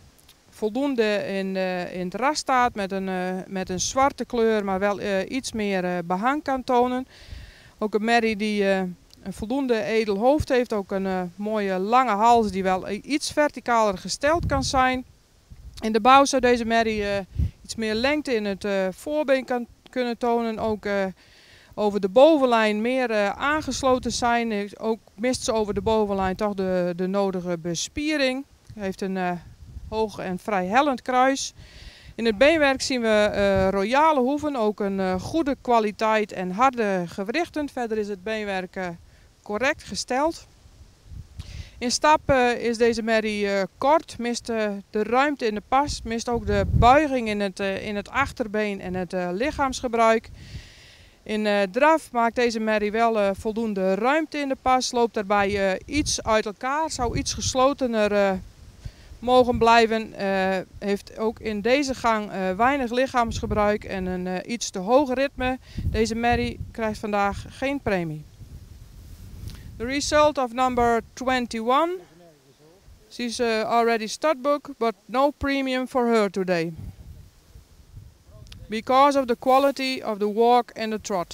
S1: voldoende in, uh, in het ras staat met een, uh, met een zwarte kleur, maar wel uh, iets meer uh, behang kan tonen. Ook een merrie die uh, een voldoende edel hoofd heeft. Ook een uh, mooie lange hals die wel iets verticaler gesteld kan zijn. In de bouw zou deze merrie uh, iets meer lengte in het uh, voorbeen kan, kunnen tonen. Ook uh, over de bovenlijn meer uh, aangesloten zijn. Ook mist ze over de bovenlijn toch de, de nodige bespiering. Heeft een uh, hoog en vrij hellend kruis. In het beenwerk zien we uh, royale hoeven, ook een uh, goede kwaliteit en harde gewrichten. Verder is het beenwerk uh, correct gesteld. In stap uh, is deze merrie uh, kort, mist uh, de ruimte in de pas, mist ook de buiging in het, uh, in het achterbeen en het uh, lichaamsgebruik. In uh, draf maakt deze merrie wel uh, voldoende ruimte in de pas, loopt daarbij uh, iets uit elkaar, zou iets geslotener uh, mogen blijven. Uh, heeft ook in deze gang uh, weinig lichaamsgebruik en een uh, iets te hoog ritme. Deze merrie krijgt vandaag geen premie. The result of number twenty-one. She's uh, already studbook, but no premium for her today. Because of the quality of the walk and the trot.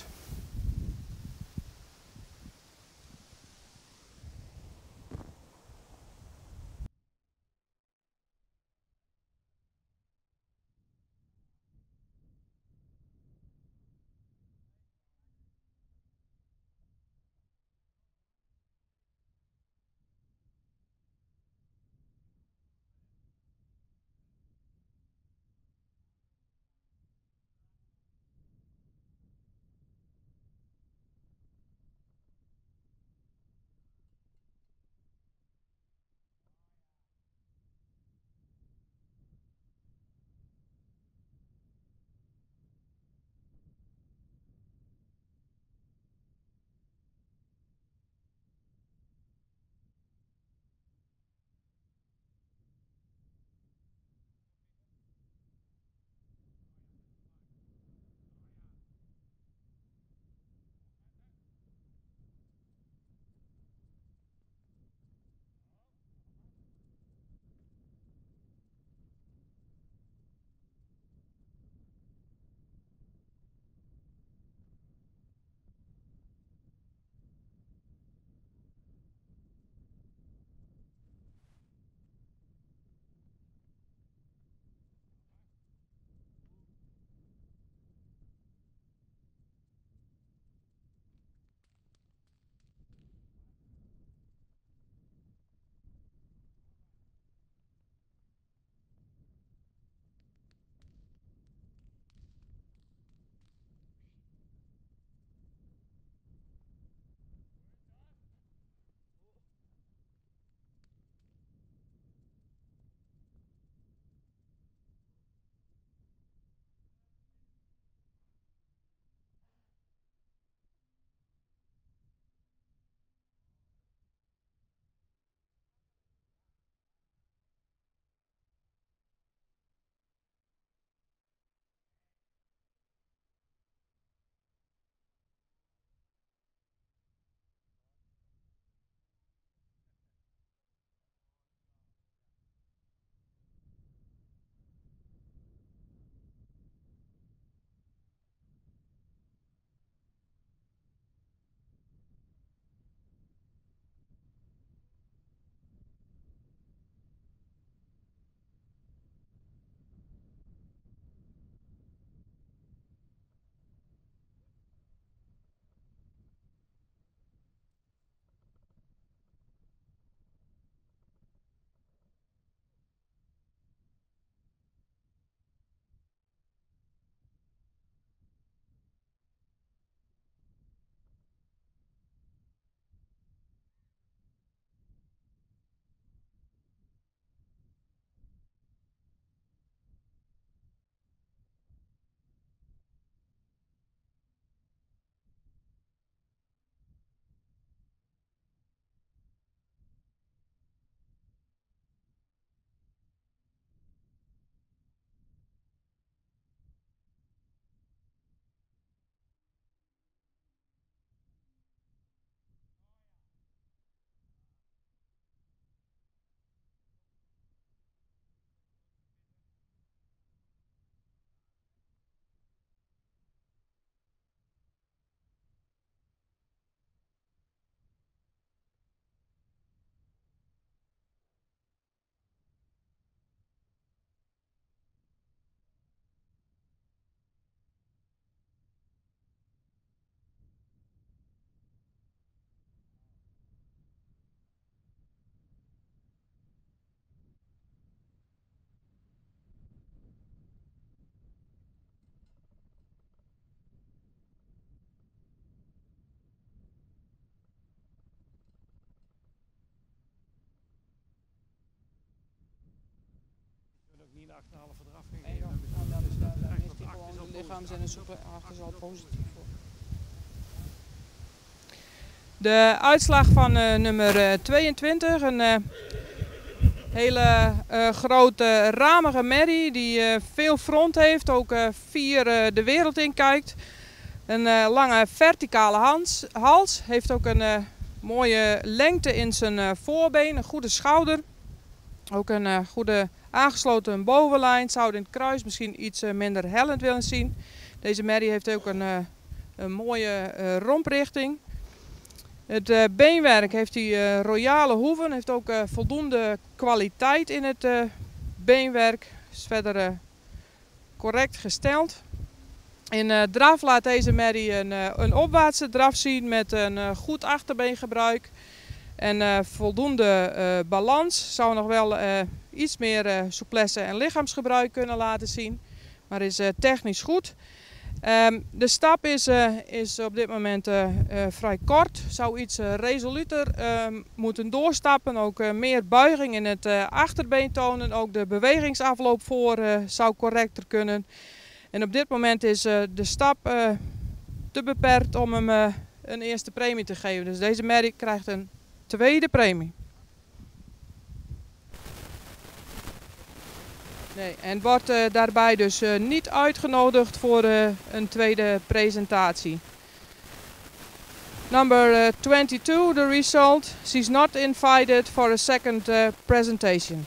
S3: acht komma vijf eraf gegeven.
S1: En dan,
S3: hebben ze.
S1: dan, dan,
S3: Dus
S1: dan,
S3: dat is
S1: dan
S3: echt
S1: heeft
S3: wat
S1: hij
S3: de acht
S1: gewoon
S3: is al
S1: de lichaams- en de soepelachter is al positief voor. De uitslag van uh, nummer uh, tweeëntwintig, een uh, hele uh, grote ramige merrie die uh, veel front heeft, ook uh, vier uh, de wereld in kijkt. Een uh, lange verticale hals, hals, heeft ook een uh, mooie lengte in zijn uh, voorbeen, een goede schouder. Ook een uh, goede aangesloten bovenlijn, zou in het kruis misschien iets uh, minder hellend willen zien. Deze merrie heeft ook een, uh, een mooie uh, romprichting. Het uh, beenwerk heeft die uh, royale hoeven, heeft ook uh, voldoende kwaliteit in het uh, beenwerk. Is verder uh, correct gesteld. In uh, draf laat deze merrie een, uh, een opwaartse draf zien met een uh, goed achterbeengebruik. En uh, voldoende uh, balans. Zou nog wel uh, iets meer uh, souplesse en lichaamsgebruik kunnen laten zien. Maar is uh, technisch goed. Um, de stap is, uh, is op dit moment uh, uh, vrij kort. Zou iets uh, resoluter uh, moeten doorstappen. Ook uh, meer buiging in het uh, achterbeen tonen. Ook de bewegingsafloop voor uh, zou correcter kunnen. En op dit moment is uh, de stap uh, te beperkt om hem uh, een eerste premie te geven. Dus deze merrie krijgt een tweede premie. Nee, en wordt uh, daarbij dus uh, niet uitgenodigd voor uh, een tweede presentatie. Number uh, twenty-two, the result. She's not invited for a second uh, presentation.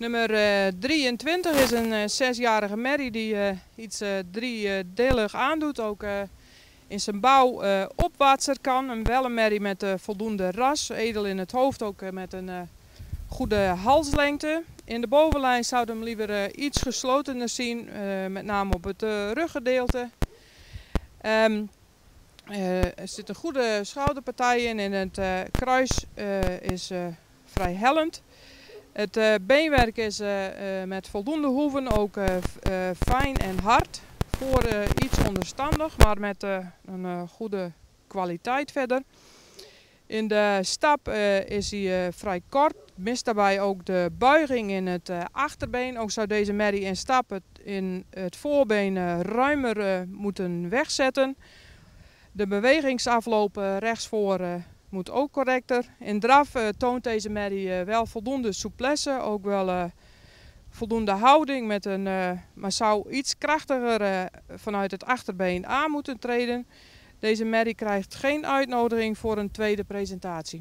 S1: Nummer uh, drieëntwintig is een uh, zesjarige merrie die uh, iets uh, driedelig aandoet. Ook uh, in zijn bouw uh, opwaartser kan. Een wel een merrie met uh, voldoende ras. Edel in het hoofd, ook uh, met een uh, goede halslengte. In de bovenlijn zou hem liever uh, iets geslotener zien. Uh, met name op het uh, ruggedeelte. Um, uh, er zit een goede schouderpartij in. En het uh, kruis uh, is uh, vrij hellend. Het uh, beenwerk is uh, uh, met voldoende hoeven ook uh, uh, fijn en hard. Voor uh, iets onderstandig, maar met uh, een uh, goede kwaliteit verder. In de stap uh, is hij uh, vrij kort. Mist daarbij ook de buiging in het uh, achterbeen. Ook zou deze merrie in stap het, in het voorbeen uh, ruimer uh, moeten wegzetten. De bewegingsafloop uh, rechtsvoor uh, moet ook correcter. In draf uh, toont deze merrie uh, wel voldoende souplesse, ook wel uh, voldoende houding, met een, uh, maar zou iets krachtiger uh, vanuit het achterbeen aan moeten treden. Deze merrie krijgt geen uitnodiging voor een tweede presentatie.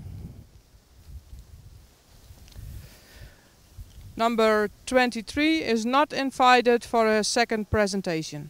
S1: Number twenty-three is not invited for a second presentation.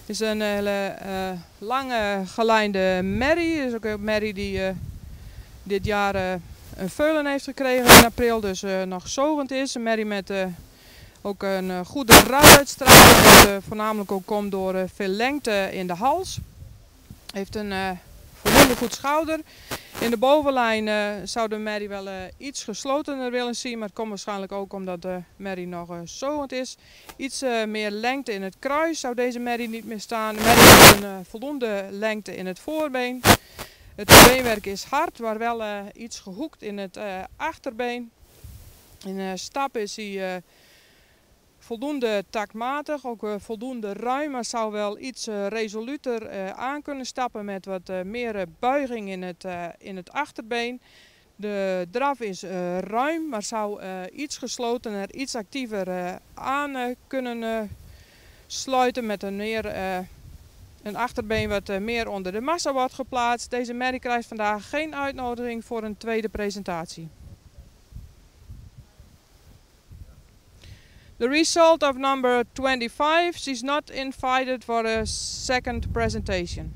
S1: is een hele uh, lange gelijnde merrie. Het is ook een merrie die uh, dit jaar uh, een veulen heeft gekregen in april, dus uh, nog zogend is. Een merrie met uh, ook een uh, goede ruisuitstraling, wat uh, voornamelijk ook komt door uh, veel lengte in de hals. Heeft een uh, voldoende goed schouder. In de bovenlijn uh, zou de merrie wel uh, iets geslotener willen zien, maar het komt waarschijnlijk ook omdat de merrie nog uh, zogend is. Iets uh, meer lengte in het kruis zou deze merrie niet meer staan. De merrie heeft een uh, voldoende lengte in het voorbeen. Het beenwerk is hard, maar wel uh, iets gehoekt in het uh, achterbeen. In uh, stap is hij uh, voldoende taktmatig, ook uh, voldoende ruim, maar zou wel iets uh, resoluter uh, aan kunnen stappen met wat uh, meer uh, buiging in het, uh, in het achterbeen. De draf is uh, ruim, maar zou uh, iets geslotener, iets actiever uh, aan uh, kunnen uh, sluiten met een, meer, uh, een achterbeen wat uh, meer onder de massa wordt geplaatst. Deze merrie krijgt vandaag geen uitnodiging voor een tweede presentatie. The result of number twenty-five, she's not invited for a second presentation.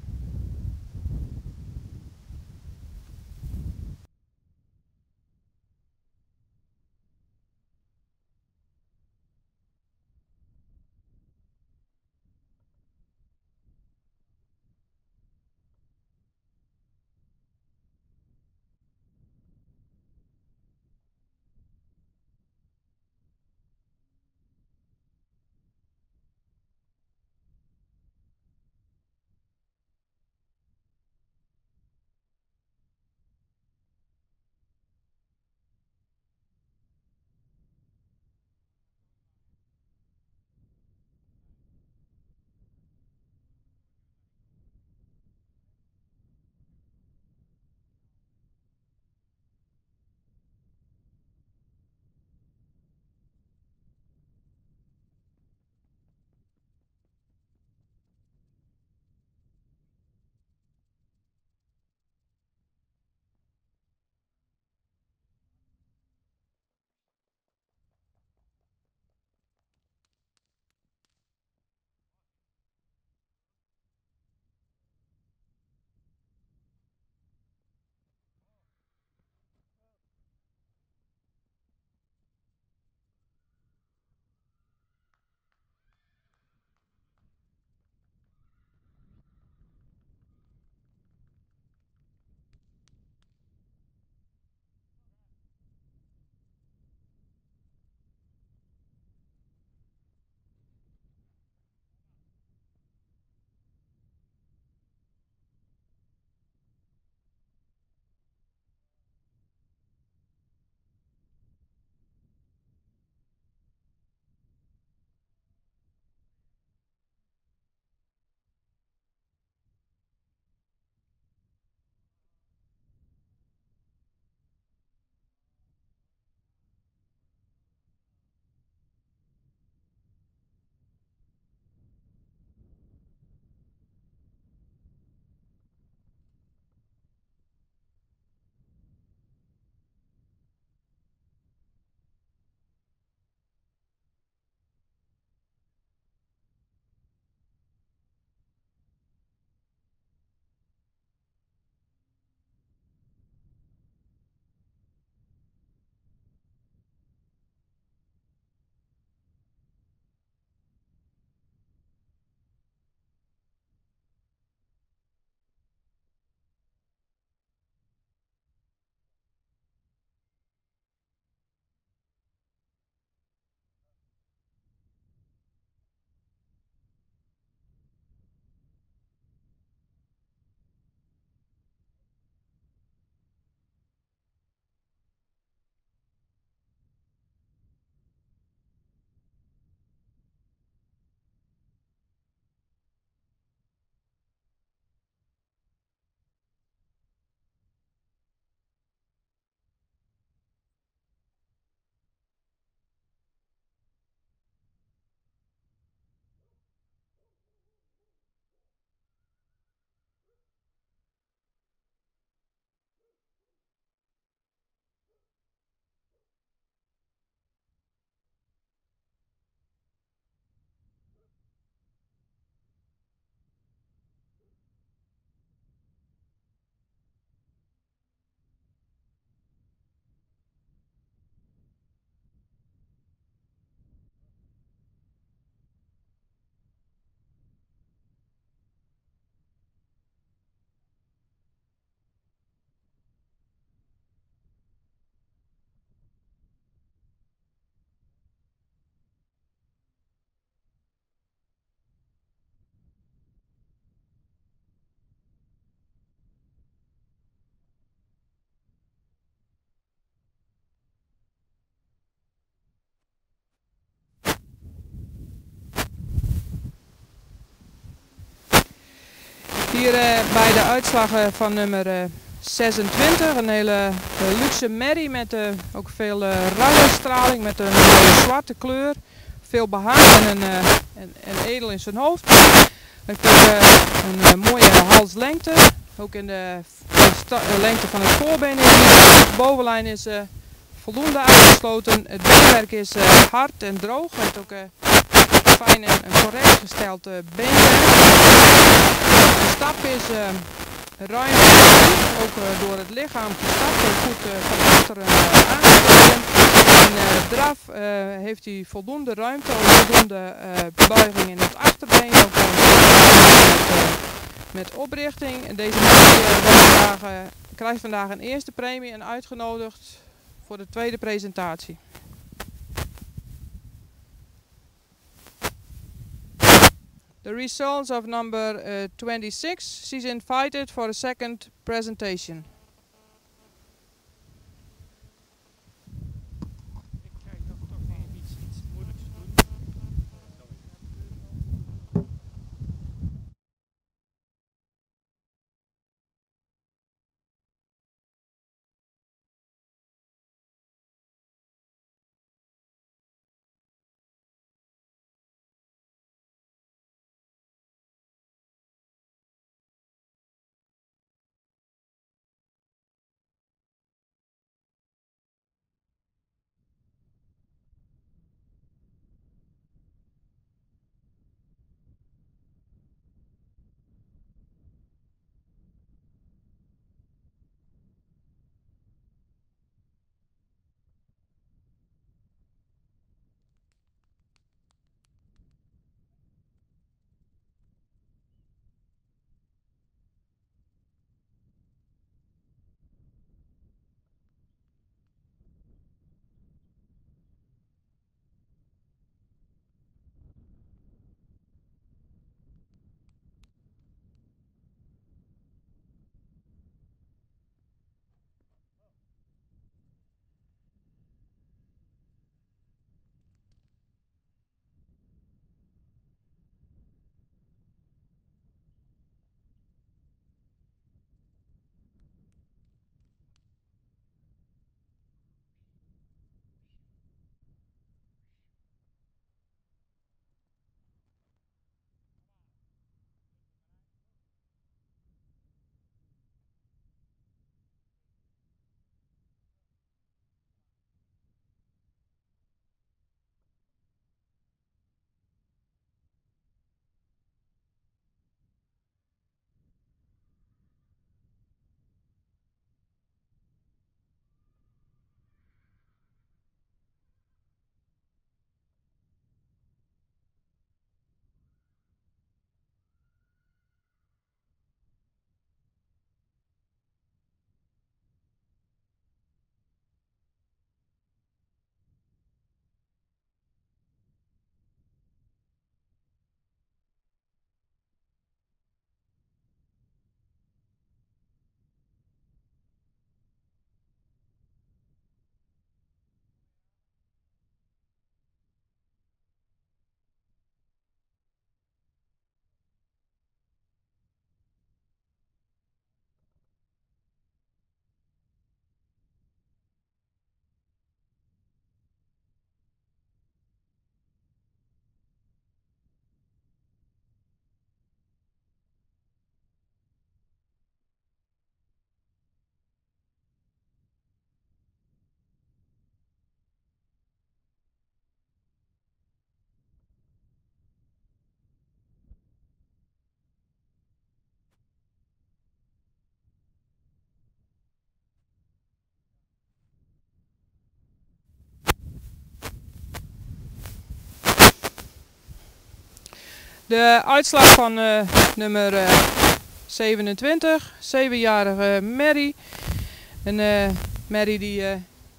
S1: Hier uh, bij de uitslag uh, van nummer uh, zesentwintig, een hele uh, luxe merrie met uh, ook veel uh, radiostraling, met een uh, zwarte kleur, veel behang en, een, uh, en, en edel in zijn hoofd. Hij heeft ook uh, een uh, mooie halslengte, ook in de, de lengte van het voorbeen. De bovenlijn is uh, voldoende uitgesloten, het beenwerk is uh, hard en droog, hij heeft ook uh, fijn en, en correct gesteld uh, beenwerk. De stap is uh, ruim en goed, ook uh, door het lichaam gestapt, goed uh, van achteren uh, aangegeven. In uh, draf uh, heeft hij voldoende ruimte, ook voldoende uh, buiging in het achterbeen, ook uh, met, uh, met oprichting. En deze man uh, vandaag, uh, krijgt vandaag een eerste premie en uitgenodigd voor de tweede presentatie. The results of number uh, twenty-six, she's invited for a second presentation.
S2: Ik krijg toch, toch even iets, iets moeilijks doen.
S1: De uitslag van uh, nummer uh, zevenentwintig, zevenjarige merrie. Een uh, merrie die uh,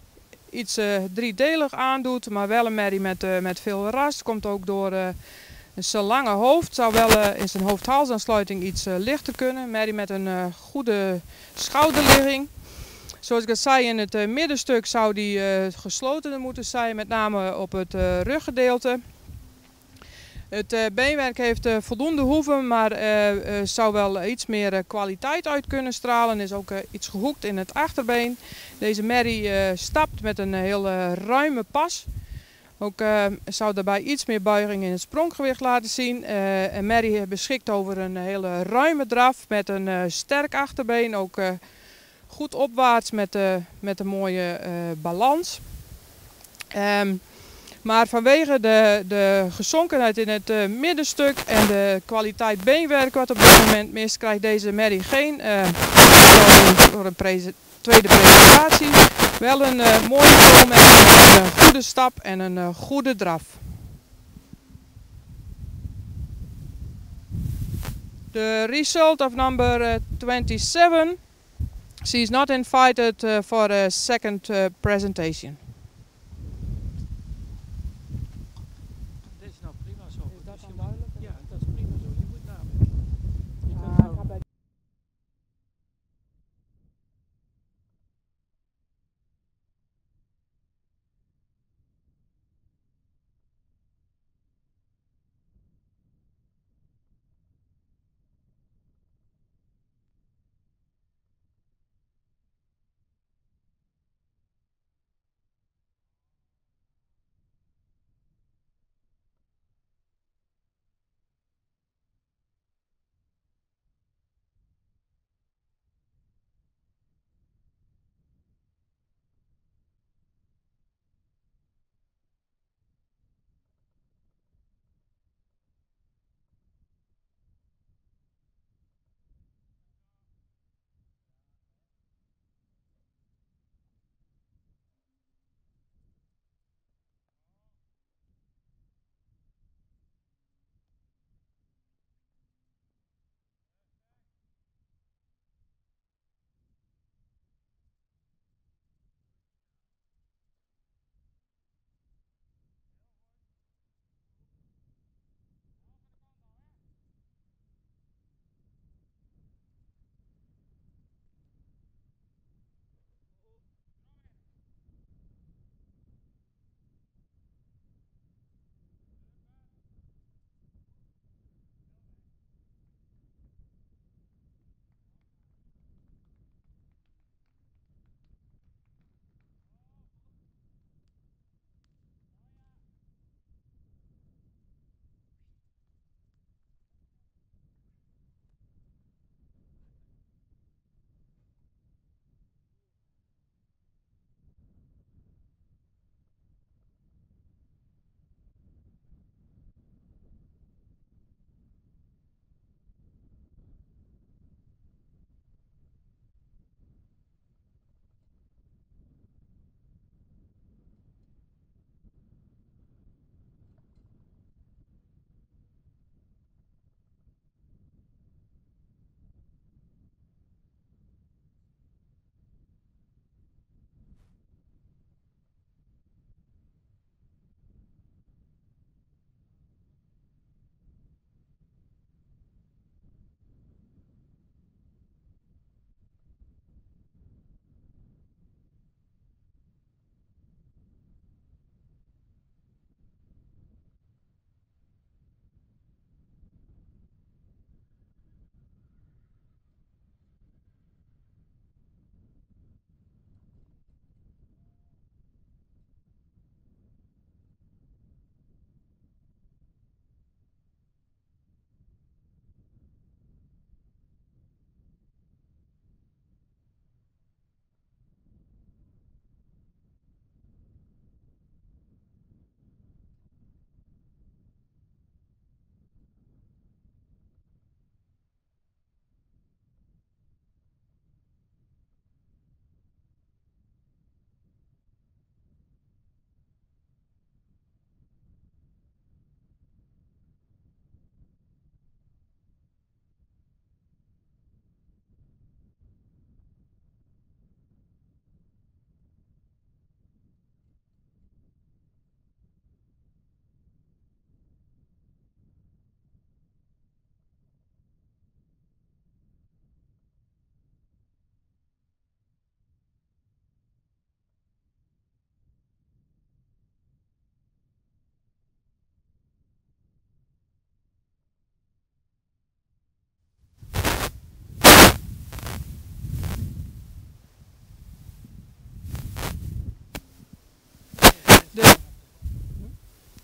S1: iets uh, driedelig aandoet, maar wel een merrie met, uh, met veel ras. Komt ook door uh, zijn lange hoofd. Zou wel uh, in zijn hoofd-halsaansluiting iets uh, lichter kunnen. Merrie met een uh, goede schouderligging. Zoals ik al zei, in het uh, middenstuk zou die uh, gesloten moeten zijn, met name op het uh, ruggedeelte. Het uh, beenwerk heeft uh, voldoende hoeven, maar uh, uh, zou wel iets meer uh, kwaliteit uit kunnen stralen. Is ook uh, iets gehoekt in het achterbeen. Deze merrie uh, stapt met een heel uh, ruime pas. Ook uh, zou daarbij iets meer buiging in het spronggewicht laten zien. Uh, en merrie beschikt over een hele ruime draf met een uh, sterk achterbeen. Ook uh, goed opwaarts met, uh, met een mooie uh, balans. Um, Maar vanwege de, de gezonkenheid in het uh, middenstuk en de kwaliteit beenwerk wat op dit moment mist, krijgt deze merrie geen uh, voor een prese tweede presentatie. Wel een uh, mooie vol met een uh, goede stap en een uh, goede draf. The result of number uh, twenty-seven. She is not invited uh, for a second uh, presentation.
S2: Ja, dat is prima zo. Je moet namelijk. Je kunt nou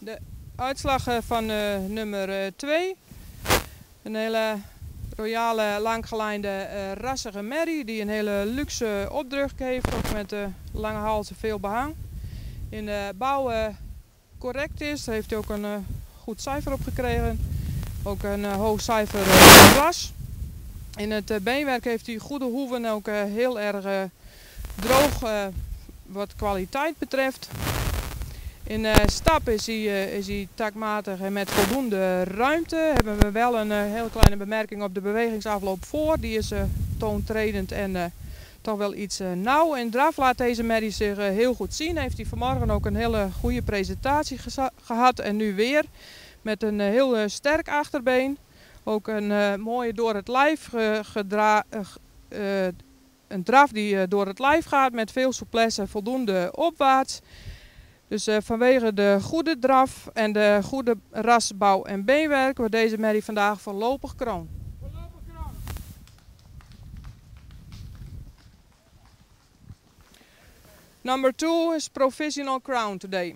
S1: De uitslag uh, van uh, nummer twee. Een hele royale, langgelijnde, uh, rassige merrie die een hele luxe opdruk heeft, ook met uh, lange hals en veel behang. In de bouw uh, correct is, daar heeft hij ook een uh, goed cijfer op gekregen. Ook een uh, hoog cijfer uh, ras. In het uh, beenwerk heeft hij goede hoeven, ook uh, heel erg uh, droog uh, wat kwaliteit betreft. In uh, stap is hij, uh, is hij takmatig en met voldoende ruimte. Hebben we wel een uh, hele kleine bemerking op de bewegingsafloop voor. Die is uh, toontredend en uh, toch wel iets uh, nauw. In draf laat deze merrie zich uh, heel goed zien. Heeft hij vanmorgen ook een hele goede presentatie gehad en nu weer. Met een uh, heel uh, sterk achterbeen. Ook een uh, mooie door het lijf uh, gedra uh, uh, een draf die uh, door het lijf gaat met veel souplesse en voldoende opwaarts. Dus uh, vanwege de goede draf en de goede rasbouw en beenwerk wordt deze merrie vandaag voorlopig kroon. Voorlopig kroon. Number two is provisional crown today.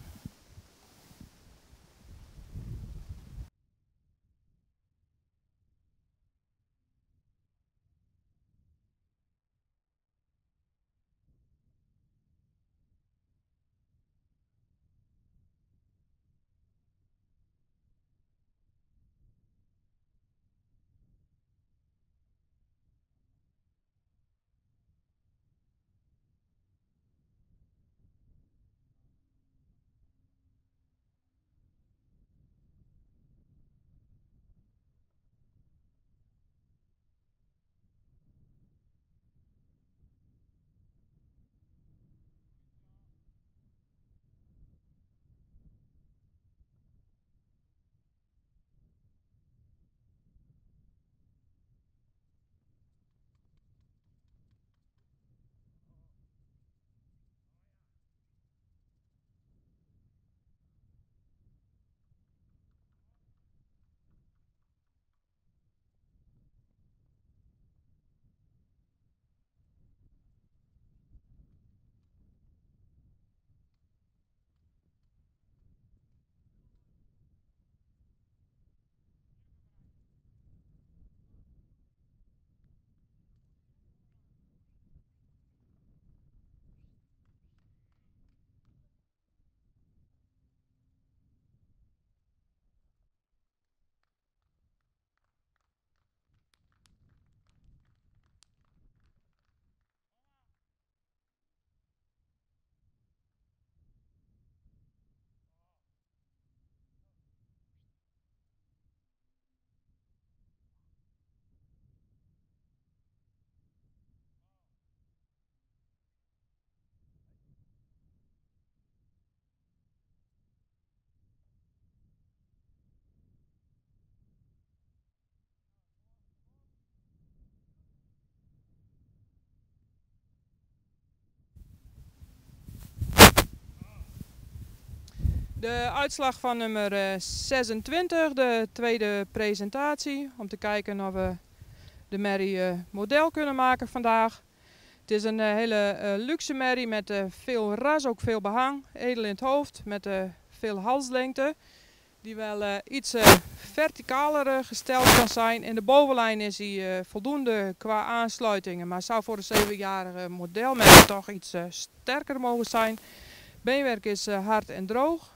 S1: De uitslag van nummer zesentwintig, de tweede presentatie, om te kijken of we de merrie uh, model kunnen maken vandaag. Het is een uh, hele uh, luxe merrie met uh, veel ras, ook veel behang, edel in het hoofd, met uh, veel halslengte. Die wel uh, iets uh, verticaler uh, gesteld kan zijn. In de bovenlijn is hij uh, voldoende qua aansluitingen, maar zou voor de zevenjarige modelmerrie toch iets uh, sterker mogen zijn. Beenwerk is uh, hard en droog.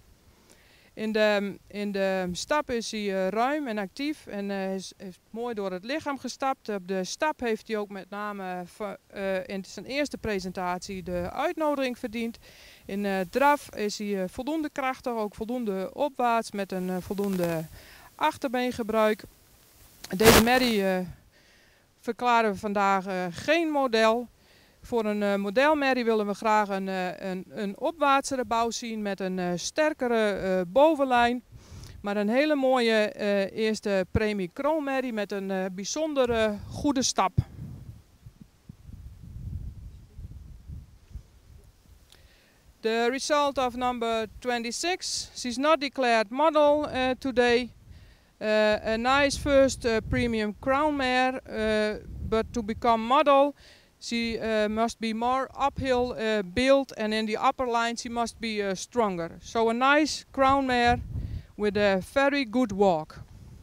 S1: In de, in de stap is hij uh, ruim en actief en uh, is, heeft mooi door het lichaam gestapt. Op de stap heeft hij ook met name uh, in zijn eerste presentatie de uitnodiging verdiend. In uh, draf is hij uh, voldoende krachtig, ook voldoende opwaarts met een uh, voldoende achterbeengebruik. Deze merrie uh, verklaren we vandaag uh, geen model. Voor een uh, modelmerrie willen we graag een, uh, een, een opwaartsere bouw zien met een uh, sterkere uh, bovenlijn. Maar een hele mooie uh, eerste premie kroonmerrie met een uh, bijzondere goede stap. The result of number twenty-six. She's not declared model uh, today. Uh, a nice first uh, premium crown mare, uh, but to become model she uh, must be more uphill uh, built, and in the upper line she must be uh, stronger. So a nice crown mare with a very good walk.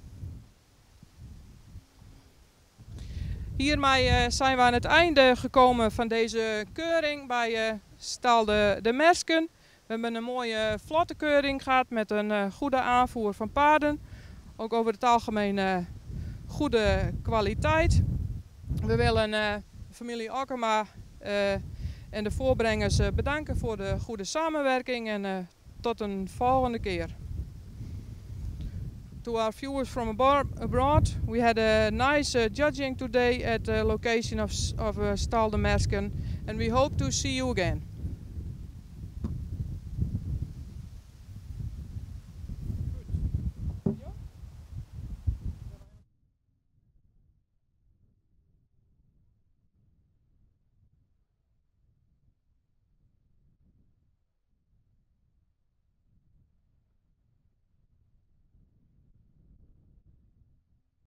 S1: Hiermee uh, zijn we aan het einde gekomen van deze keuring bij uh, Stal de, de Mersken. We hebben een mooie vlotte keuring gehad met een uh, goede aanvoer van paarden. Ook over het algemeen uh, goede kwaliteit. We willen uh, familie Ockema uh, en de voorbrengers uh, bedanken voor de goede samenwerking en uh, tot een volgende keer. To our viewers from abroad, we had a nice uh, judging today at the location of, of uh, Stal de Mersken, and we hope to see you again.